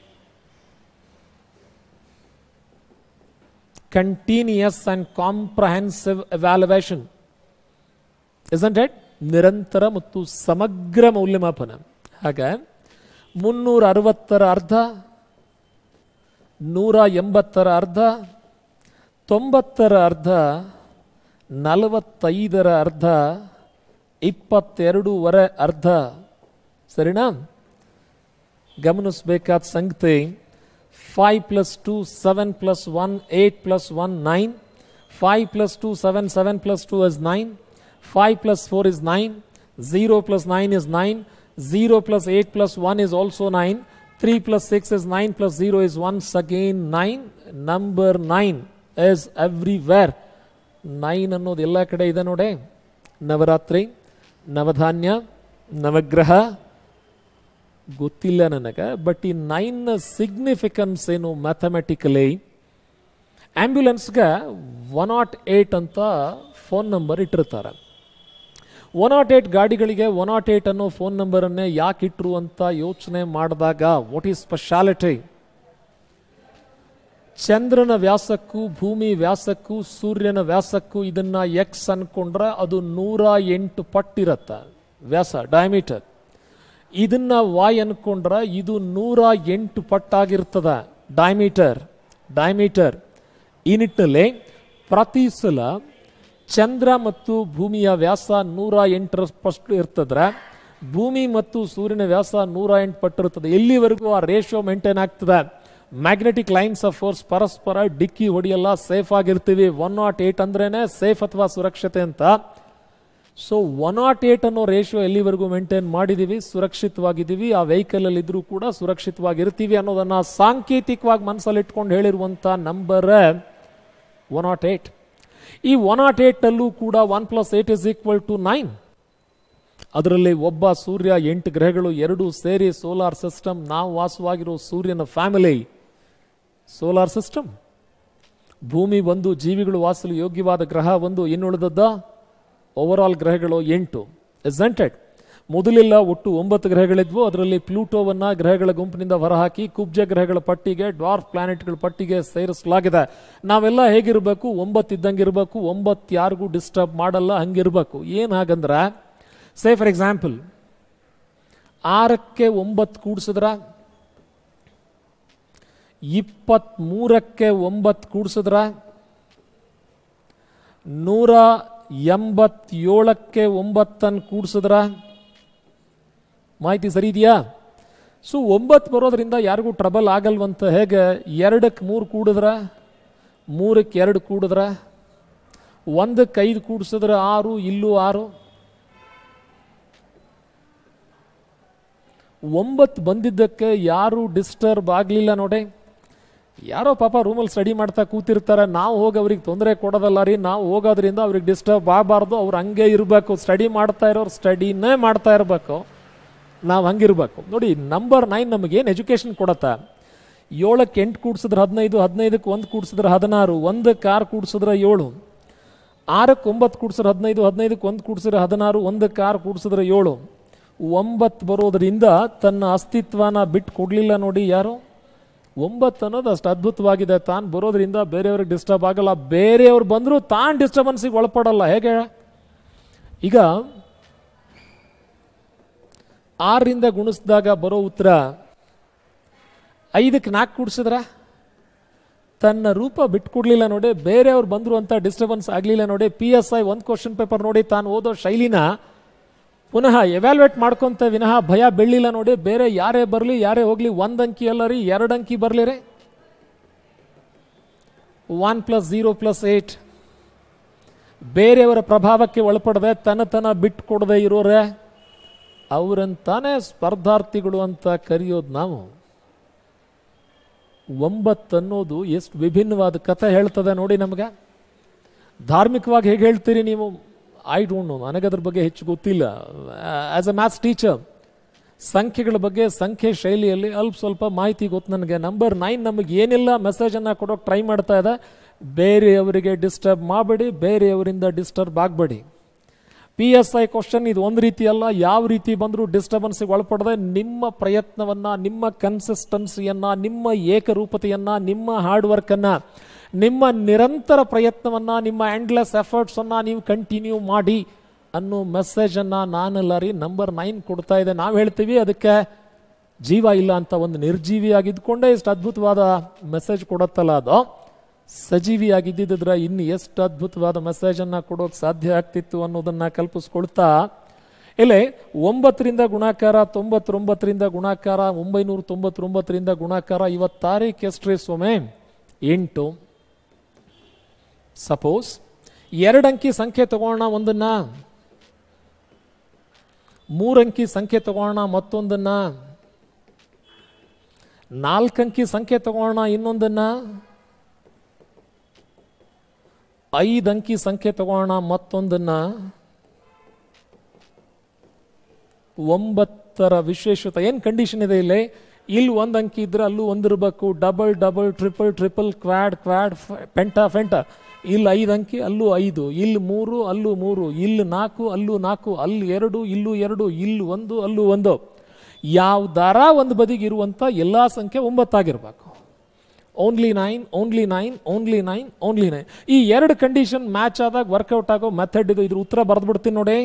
A: Continuous and comprehensive evaluation, isn't it? ನಿರಂತರ ಮತ್ತು ಸಮಗ್ರ ಮೌಲ್ಯಮಾಪನ. ಹಾಗೆ 360ರ ಅರ್ಧ, 180ರ ಅರ್ಧ, 90ರ ಅರ್ಧ, 45ರ ಅರ್ಧ, 22ವರೆ ಅರ್ಧ. ಸರಿನಾ? ಗಮನಿಸಬೇಕಾದ ಸಂಗತಿ 5 + 2 7 + 1 8 + 1 9, 5 + 2 7, 7 + 2 is 9, 5 + 4 is 9, 0 + 9 is 9, 0 + 8 + 1 is also 9, 3 + 6 is 9 + 0 is once again 9. Number 9 is everywhere. 9 ಅನ್ನೋದು ಎಲ್ಲ ಕಡೆ ಇದೆ ನೋಡಿ. ನವರಾತ್ರಿ, ನವಧಾನ್ಯ, ನವಗ್ರಹ ಗೊತ್ತಿಲ್ಲ ನನಗೆ, ಬಟ್ ಈ 9ನ ಸಿಗ್ನಿಫಿಕೆನ್ಸ್ ಏನು ಮ್ಯಾಥಮೆಟಿಕಲಿ? ಆಂಬ್ಯುಲೆನ್ಸ್ಗೆ 108 ಅಂತ ಫೋನ್ ನಂಬರ್ ಇಟ್ಟಿರ್ತಾರೆ. 108 ಗಾಡಿಗಳಿಗೆ 108 ಅನ್ನೋ ಫೋನ್ ನಂಬರನ್ನೇ ಯಾಕೆ ಇಟ್ರು ಅಂತ ಯೋಚನೆ ಮಾಡಿದಾಗ ವಾಟ್ ಈಸ್ ಸ್ಪೆಷಾಲಿಟಿ? ಚಂದ್ರನ ವ್ಯಾಸಕ್ಕೂ ಭೂಮಿ ವ್ಯಾಸಕ್ಕೂ ಸೂರ್ಯನ ವ್ಯಾಸಕ್ಕೂ ಇದನ್ನ X ಅನ್ಕೊಂಡ್ರೆ ಅದು 108 ಪಟ್ಟಿರತ್ತೆ ವ್ಯಾಸ, ಡಯಾಮೀಟರ್. ಇದನ್ನ Y ಅನ್ಕೊಂಡ್ರೆ ಇದು 108 ಪಟ್ಟಾಗಿರ್ತದೆ ಡಯಾಮೀಟರ್. ಈ ನಿಟ್ಟಿನಲ್ಲಿ ಪ್ರತಿ ಸಲ ಚಂದ್ರ ಮತ್ತು ಭೂಮಿಯ ವ್ಯಾಸ 108 ಪಟ್ಟು ಇರ್ತದ್ರೆ, ಭೂಮಿ ಮತ್ತು ಸೂರ್ಯನ ವ್ಯಾಸ 108 ಪಟ್ಟಿರ್ತದೆ. ಎಲ್ಲಿವರೆಗೂ ಆ ರೇಷಿಯೋ ಮೇಂಟೈನ್ ಆಗ್ತದೆ, ಮ್ಯಾಗ್ನೆಟಿಕ್ ಲೈನ್ಸ್ ಆಫ್ ಫೋರ್ಸ್ ಪರಸ್ಪರ ಡಿಕ್ಕಿ ಹೊಡಿಯಲ್ಲ, ಸೇಫ್ ಆಗಿರ್ತೀವಿ. 108 ಅಂದ್ರೇನೆ ಸೇಫ್ ಅಥವಾ ಸುರಕ್ಷತೆ ಅಂತ. ಸೊ 108 ಅನ್ನೋ ರೇಷಿಯೋ ಎಲ್ಲಿವರೆಗೂ ಮೇಂಟೈನ್ ಮಾಡಿದೀವಿ, ಸುರಕ್ಷಿತವಾಗಿದ್ದೀವಿ, ಆ ವೆಹಿಕಲ್ ಅಲ್ಲಿ ಇದ್ರೂ ಕೂಡ ಸುರಕ್ಷಿತವಾಗಿರ್ತೀವಿ ಅನ್ನೋದನ್ನ ಸಾಂಕೇತಿಕವಾಗಿ ಮನಸ್ಸಲ್ಲಿ ಇಟ್ಕೊಂಡು ಹೇಳಿರುವಂತ ನಂಬರ್ 108. ಈ 108 ಅಲ್ಲೂ ಕೂಡ 1 + 8 = 9. ಅದರಲ್ಲಿ ಒಬ್ಬ ಸೂರ್ಯ, 8 ಗ್ರಹಗಳು, 2 ಸೇರಿ ಸೋಲಾರ್ ಸಿಸ್ಟಮ್. ನಾವು ವಾಸವಾಗಿರೋ ಸೂರ್ಯನ ಫ್ಯಾಮಿಲಿ ಸೋಲಾರ್ ಸಿಸ್ಟಮ್. ಭೂಮಿ ಒಂದು, ಜೀವಿಗಳು ವಾಸಲು ಯೋಗ್ಯವಾದ ಗ್ರಹ ಒಂದು, ಇನ್ನುಳಿದದ್ದ ಓವರ್ ಆಲ್ ಗ್ರಹಗಳು 8. isn't it? ಮೊದಲೆಲ್ಲ ಒಟ್ಟು 9 ಗ್ರಹಗಳಿದ್ವು. ಅದರಲ್ಲಿ ಪ್ಲೂಟೋವನ್ನ ಗ್ರಹಗಳ ಗುಂಪಿನಿಂದ ಹೊರಹಾಕಿ ಕುಬ್ಜ ಗ್ರಹಗಳ ಪಟ್ಟಿಗೆ, ಡ್ವಾರ್ಫ್ ಪ್ಲಾನೆಟ್ಗಳ ಪಟ್ಟಿಗೆ ಸೇರಿಸಲಾಗಿದೆ. ನಾವೆಲ್ಲ ಹೇಗಿರಬೇಕು? 9 ಇದ್ದಂಗೆ ಇರಬೇಕು, 9 ಯಾರಿಗೂ ಡಿಸ್ಟರ್ಬ್ ಮಾಡಲ್ಲ, ಹಂಗಿರ್ಬೇಕು. ಏನ್ ಹಾಗಂದ್ರೆ, ಸೇ ಫಾರ್ ಎಕ್ಸಾಂಪಲ್ 6ಕ್ಕೆ 9 ಕೂಡಿಸಿದ್ರ 23ಕ್ಕೆ 9 ಕೂಡಿಸಿದ್ರ 187ಕ್ಕೆ 9 ಕೂಡಿಸಿದ್ರ ಮಾಹಿತಿ ಸರಿ ಇದೆಯಾ? ಸೊ 9 ಬರೋದ್ರಿಂದ ಯಾರಿಗೂ ಟ್ರಬಲ್ ಆಗಲ್ವಂತ. ಹೇಗೆ 2ಕ್ಕೆ 3 ಕೂಡಿದ್ರ 3ಕ್ಕೆ 2 ಕೂಡಿದ್ರ 1ಕ್ಕೆ 5 ಕೂಡಿಸಿದ್ರೆ 6, ಇಲ್ಲೂ 6. 9 ಬಂದಿದ್ದಕ್ಕೆ ಯಾರು ಡಿಸ್ಟರ್ಬ್ ಆಗಲಿಲ್ಲ ನೋಡಿ. ಯಾರೋ ಪಾಪ ರೂಮಲ್ಲಿ ಸ್ಟಡಿ ಮಾಡ್ತಾ ಕೂತಿರ್ತಾರೆ, ನಾವು ಹೋಗಿ ಅವ್ರಿಗೆ ತೊಂದರೆ ಕೊಡೋದಲ್ಲ ರೀ, ನಾವು ಹೋಗೋದ್ರಿಂದ ಅವ್ರಿಗೆ ಡಿಸ್ಟರ್ಬ್ ಆಗಬಾರ್ದು, ಅವ್ರು ಹಂಗೆ ಇರಬೇಕು. ಸ್ಟಡಿ ಮಾಡ್ತಾ ಇರೋರು ಸ್ಟಡಿನೇ ಮಾಡ್ತಾ ಇರಬೇಕು, ನಾವು ಹಂಗಿರ್ಬೇಕು ನೋಡಿ. ನಂಬರ್ 9 ನಮಗೇನು ಎಜುಕೇಷನ್ ಕೊಡತ್ತಾ? 7ಕ್ಕೆ 8 ಕೂಡಿಸಿದ್ರೆ 15, 15ಕ್ಕೆ 1 ಕೂಡಿಸಿದ್ರೆ 16, 1ಕ್ಕೆ 6 ಕೂಡಿಸಿದ್ರೆ 7, 6ಕ್ಕೆ 9 ಕೂಡಿಸಿದ್ರೆ 15, 15ಕ್ಕೆ 1 ಕೂಡಿಸಿದ್ರೆ 16, 1ಕ್ಕೆ 6 ಕೂಡಿಸಿದ್ರೆ 7. 9 ಬರೋದ್ರಿಂದ ತನ್ನ ಅಸ್ತಿತ್ವನ ಬಿಟ್ಟು ಕೊಡಲಿಲ್ಲ ನೋಡಿ ಯಾರು. 9 ಅನ್ನೋದು ಅಷ್ಟು ಅದ್ಭುತವಾಗಿದೆ. ತಾನು ಬರೋದ್ರಿಂದ ಬೇರೆಯವ್ರಿಗೆ ಡಿಸ್ಟರ್ಬ್ ಆಗಲ್ಲ, ಬೇರೆಯವ್ರು ಬಂದರೂ ತಾನು ಡಿಸ್ಟರ್ಬೆನ್ಸಿಗೆ ಒಳಪಡಲ್ಲ. ಹೇಗೆ? ಈಗ 6ರಿಂದ ಗುಣಿಸಿದಾಗ ಬರೋ ಉತ್ತರ 5ಕ್ಕೆ 4 ಕೂಡಿಸಿದ್ರ ತನ್ನ ರೂಪ ಬಿಟ್ಕೊಡ್ಲಿಲ್ಲ ನೋಡಿ, ಬೇರೆಯವ್ರು ಬಂದರು ಅಂತ ಡಿಸ್ಟರ್ಬೆನ್ಸ್ ಆಗಲಿಲ್ಲ ನೋಡಿ. PSI 1 ಕ್ವಶನ್ ಪೇಪರ್ ನೋಡಿ, ತಾನು ಓದೋ ಶೈಲಿನ ಪುನಃ ಎವ್ಯಾಲ್ಯೂಯೇಟ್ ಮಾಡ್ಕೊಂತ ವಿನಃ ಭಯ ಬೆಳ್ಳಿಲ್ಲ ನೋಡಿ. ಬೇರೆ ಯಾರೇ ಬರಲಿ ಯಾರೇ ಹೋಗಲಿ 1 ಅಂಕಿ ಅಲ್ಲ ರೀ, 2 ಅಂಕಿ ಬರಲಿ ರೀ. 1 + 0 + 8 ಬೇರೆಯವರ ಪ್ರಭಾವಕ್ಕೆ ಒಳಪಡದೆ ತನ್ನ ಬಿಟ್ಟು ಕೊಡದೆ ಇರೋರೆ ಅವರಂತಾನೆ ಸ್ಪರ್ಧಾರ್ಥಿಗಳು ಅಂತ ಕರೆಯೋದು ನಾವು. 9 ಅನ್ನೋದು ಎಷ್ಟು ವಿಭಿನ್ನವಾದ ಕಥೆ ಹೇಳ್ತದೆ ನೋಡಿ ನಮಗೆ. ಧಾರ್ಮಿಕವಾಗಿ ಹೇಗೆ ಹೇಳ್ತೀರಿ ನೀವು? ಐ ಡೋಂಟ್ ನೋ, ನನಗದ್ರ ಬಗ್ಗೆ ಹೆಚ್ಚು ಗೊತ್ತಿಲ್ಲ. ಆಸ್ ಎ ಮ್ಯಾಥ್ಸ್ ಟೀಚರ್ ಸಂಖ್ಯೆಗಳ ಬಗ್ಗೆ ಸಂಖ್ಯೆ ಶೈಲಿಯಲ್ಲಿ ಸ್ವಲ್ಪ ಮಾಹಿತಿ ಗೊತ್ತು ನನಗೆ. ನಂಬರ್ 9 ನಮಗೆ ಏನೆಲ್ಲ ಮೆಸೇಜನ್ನು ಕೊಡೋಕೆ ಟ್ರೈ ಮಾಡ್ತಾ ಇದೆ, ಬೇರೆಯವರಿಗೆ ಡಿಸ್ಟರ್ಬ್ ಮಾಡಬೇಡಿ, ಬೇರೆಯವರಿಂದ ಡಿಸ್ಟರ್ಬ್ ಆಗಬೇಡಿ. PSI ಕ್ವಶನ್ ಇದು ಒಂದು ರೀತಿ ಅಲ್ಲ, ಯಾವ ರೀತಿ ಬಂದರೂ ಡಿಸ್ಟರ್ಬೆನ್ಸ್ಗೆ ಒಳಪಡದೆ ನಿಮ್ಮ ಪ್ರಯತ್ನವನ್ನು, ನಿಮ್ಮ ಕನ್ಸಿಸ್ಟೆನ್ಸಿಯನ್ನು, ನಿಮ್ಮ ಏಕರೂಪತೆಯನ್ನು, ನಿಮ್ಮ ಹಾರ್ಡ್ ವರ್ಕನ್ನು, ನಿಮ್ಮ ನಿರಂತರ ಪ್ರಯತ್ನವನ್ನು, ನಿಮ್ಮ ಎಂಡ್ಲೆಸ್ ಎಫರ್ಟ್ಸನ್ನು ನೀವು ಕಂಟಿನ್ಯೂ ಮಾಡಿ ಅನ್ನೋ ಮೆಸೇಜನ್ನು ನಾನೆಲ್ಲ ರೀ ನಂಬರ್ 9 ಕೊಡ್ತಾ ಇದೆ. ನಾವು ಹೇಳ್ತೀವಿ ಅದಕ್ಕೆ ಜೀವ ಇಲ್ಲ ಅಂತ. ಒಂದು ನಿರ್ಜೀವಿಯಾಗಿದ್ದುಕೊಂಡೇ ಇಷ್ಟು ಅದ್ಭುತವಾದ ಮೆಸೇಜ್ ಕೊಡುತ್ತಲ್ಲ, ಅದು ಸಜೀವಿಯಾಗಿದ್ದಿದ್ರೆ ಇನ್ನು ಎಷ್ಟು ಅದ್ಭುತವಾದ ಮೆಸೇಜನ್ನು ಕೊಡೋಕೆ ಸಾಧ್ಯ ಆಗ್ತಿತ್ತು ಅನ್ನೋದನ್ನು ಕಲ್ಪಿಸ್ಕೊಳ್ತಾ, ಇಲ್ಲೇ 9ರಿಂದ ಗುಣಾಕಾರ, 99ರಿಂದ ಗುಣಾಕಾರ, 999ರಿಂದ ಗುಣಾಕಾರ. ಇವತ್ತು ತಾರೀಖು ಎಷ್ಟ್ರಿ ಸೊಮೆ? 8. ಸಪೋಸ್ 2 ಅಂಕಿ ಸಂಖ್ಯೆ ತಗೋಣ ಒಂದನ್ನ, 3 ಅಂಕಿ ಸಂಖ್ಯೆ ತಗೋಣ ಮತ್ತೊಂದನ್ನ, 4 ಅಂಕಿ ಸಂಖ್ಯೆ ತಗೋಣ ಇನ್ನೊಂದನ್ನ, 5 ಅಂಕಿ ಸಂಖ್ಯೆ ತಗೋಣ ಮತ್ತೊಂದನ್ನ. 9ರ ವಿಶೇಷತೆ ಏನು ಕಂಡೀಷನ್ ಇದೆ ಇಲ್ಲಿ? ಇಲ್ಲಿ 1 ಅಂಕಿ ಇದ್ರೆ ಅಲ್ಲೂ 1 ಇರಬೇಕು. Double double, triple triple, quad quad, penta. ಇಲ್ಲಿ 5 ಅಂಕಿ ಅಲ್ಲೂ 5, ಇಲ್ಲಿ 3 ಅಲ್ಲೂ 3, ಇಲ್ಲಿ 4 ಅಲ್ಲೂ 4, ಅಲ್ಲಿ 2 ಇಲ್ಲೂ 2, ಇಲ್ಲಿ 1 ಅಲ್ಲೂ 1. ಯಾವ್ದಾರ ಒಂದು ಬದಿಗೆ ಇರುವಂಥ ಎಲ್ಲ ಸಂಖ್ಯೆ 9 ಆಗಿರ್ಬೇಕು. Only 9, only 9, only 9, only 9. ಈ 2 ಕಂಡೀಷನ್ ಮ್ಯಾಚ್ ಆದಾಗ ವರ್ಕೌಟ್ ಆಗೋ ಮೆಥಡ್ ಇದು. ಇದ್ರ ಉತ್ತರ ಬರೆದ್ಬಿಡ್ತೀನಿ ನೋಡಿ.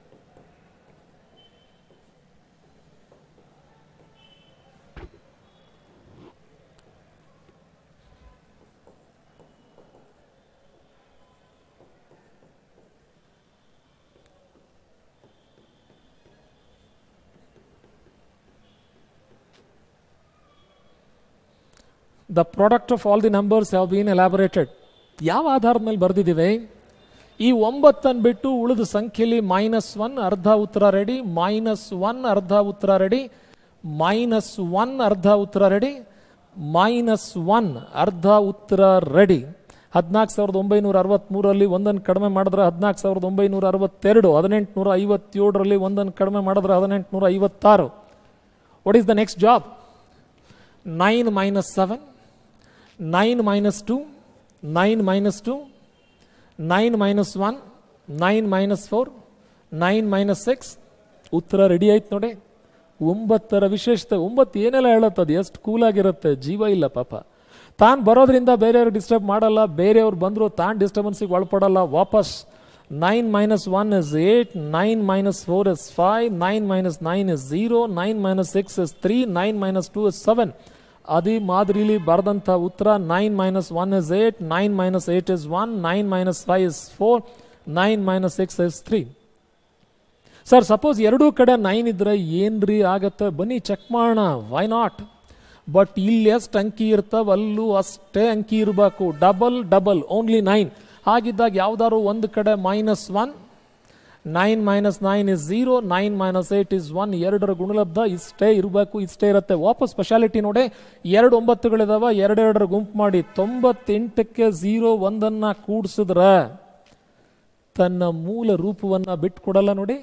A: The product of all the numbers have been elaborated. ಯಾವ ಆಧಾರದ ಮೇಲೆ ಬರೆದಿದ್ದೀವಿ? ಈ 9 ಬಿಟ್ಟು ಉಳಿದ ಸಂಖ್ಯೆಯಲ್ಲಿ -1 ಅರ್ಧ ಉತ್ತರ ರೆಡಿ, -1 ಅರ್ಧ ಉತ್ತರ ರೆಡಿ, -1 ಅರ್ಧ ಉತ್ತರ ರೆಡಿ, -1 ಅರ್ಧ ಉತ್ತರ ರೆಡಿ. 14,963ರಲ್ಲಿ 1 ಕಡಿಮೆ ಮಾಡಿದ್ರೆ 14,962, 1857ರಲ್ಲಿ 1 ಕಡಿಮೆ ಮಾಡಿದ್ರೆ 1856. What is the next job? 9 - 7, 9 - 2, 9 - 2, 9 - 1, 9 - 4, 9 - 6. ಉತ್ತರ ರೆಡಿ ಆಯ್ತು ನೋಡಿ. 9ರ ವಿಶೇಷತೆ. 9 ಏನೆಲ್ಲ ಹೇಳುತ್ತದೆ, ಎಷ್ಟು ಕೂಲಾಗಿರುತ್ತೆ, ಜೀವ ಇಲ್ಲ ಪಾಪ. ತಾನು ಬರೋದ್ರಿಂದ ಬೇರೆಯವ್ರಿಗೆ ಡಿಸ್ಟರ್ಬ್ ಮಾಡಲ್ಲ, ಬೇರೆಯವ್ರು ಬಂದರೂ ತಾನು ಡಿಸ್ಟರ್ಬೆನ್ಸಿಗೆ ಒಳಪಡಲ್ಲ. ವಾಪಸ್ 9 - 1 is 8, 9 - 4 is 5, 9 - 9 is 0, 9 - 6 is 3, 9 - 2 is 7. ಅದೇ ಮಾದರಿಲಿ ಬರೆದಂಥ ಉತ್ತರ 9 - 1 is 8, 9 - 8 is 1, 9 - 5 is 4, 9 - 6 is 3. Sir suppose ಎರಡೂ ಕಡೆ 9 ಇದ್ರೆ ಏನ್ರಿ ಆಗತ್ತೆ, ಬನ್ನಿ ಚೆಕ್ ಮಾಡೋಣ, ವೈ ನಾಟ್. ಬಟ್ ಇಲ್ಲಿ ಎಷ್ಟು ಅಂಕಿ ಇರ್ತಾವ ಅಲ್ಲೂ ಅಷ್ಟೇ ಅಂಕಿ ಇರಬೇಕು, ಡಬಲ್ ಡಬಲ್ ಓನ್ಲಿ 9. ಹಾಗಿದ್ದಾಗ ಯಾವ್ದಾದ್ರು ಒಂದು ಕಡೆ -1, 9 - 9 is 0, 9 - 8 is 1, ಎರಡರ ಗುಣಲಬ್ಧ ಇಷ್ಟೇ ಇರಬೇಕು, ಇಷ್ಟೇ ಇರುತ್ತೆ. ವಾಪಸ್ ಸ್ಪೆಷಾಲಿಟಿ ನೋಡಿ, 2 9ಗಳಿದಾವ, 2 ಗುಂಪು ಮಾಡಿ 98ಕ್ಕೆ 0 1 ಕೂಡಿಸಿದ್ರೆ ತನ್ನ ಮೂಲ ರೂಪವನ್ನು ಬಿಟ್ಕೊಡಲ್ಲ ನೋಡಿ.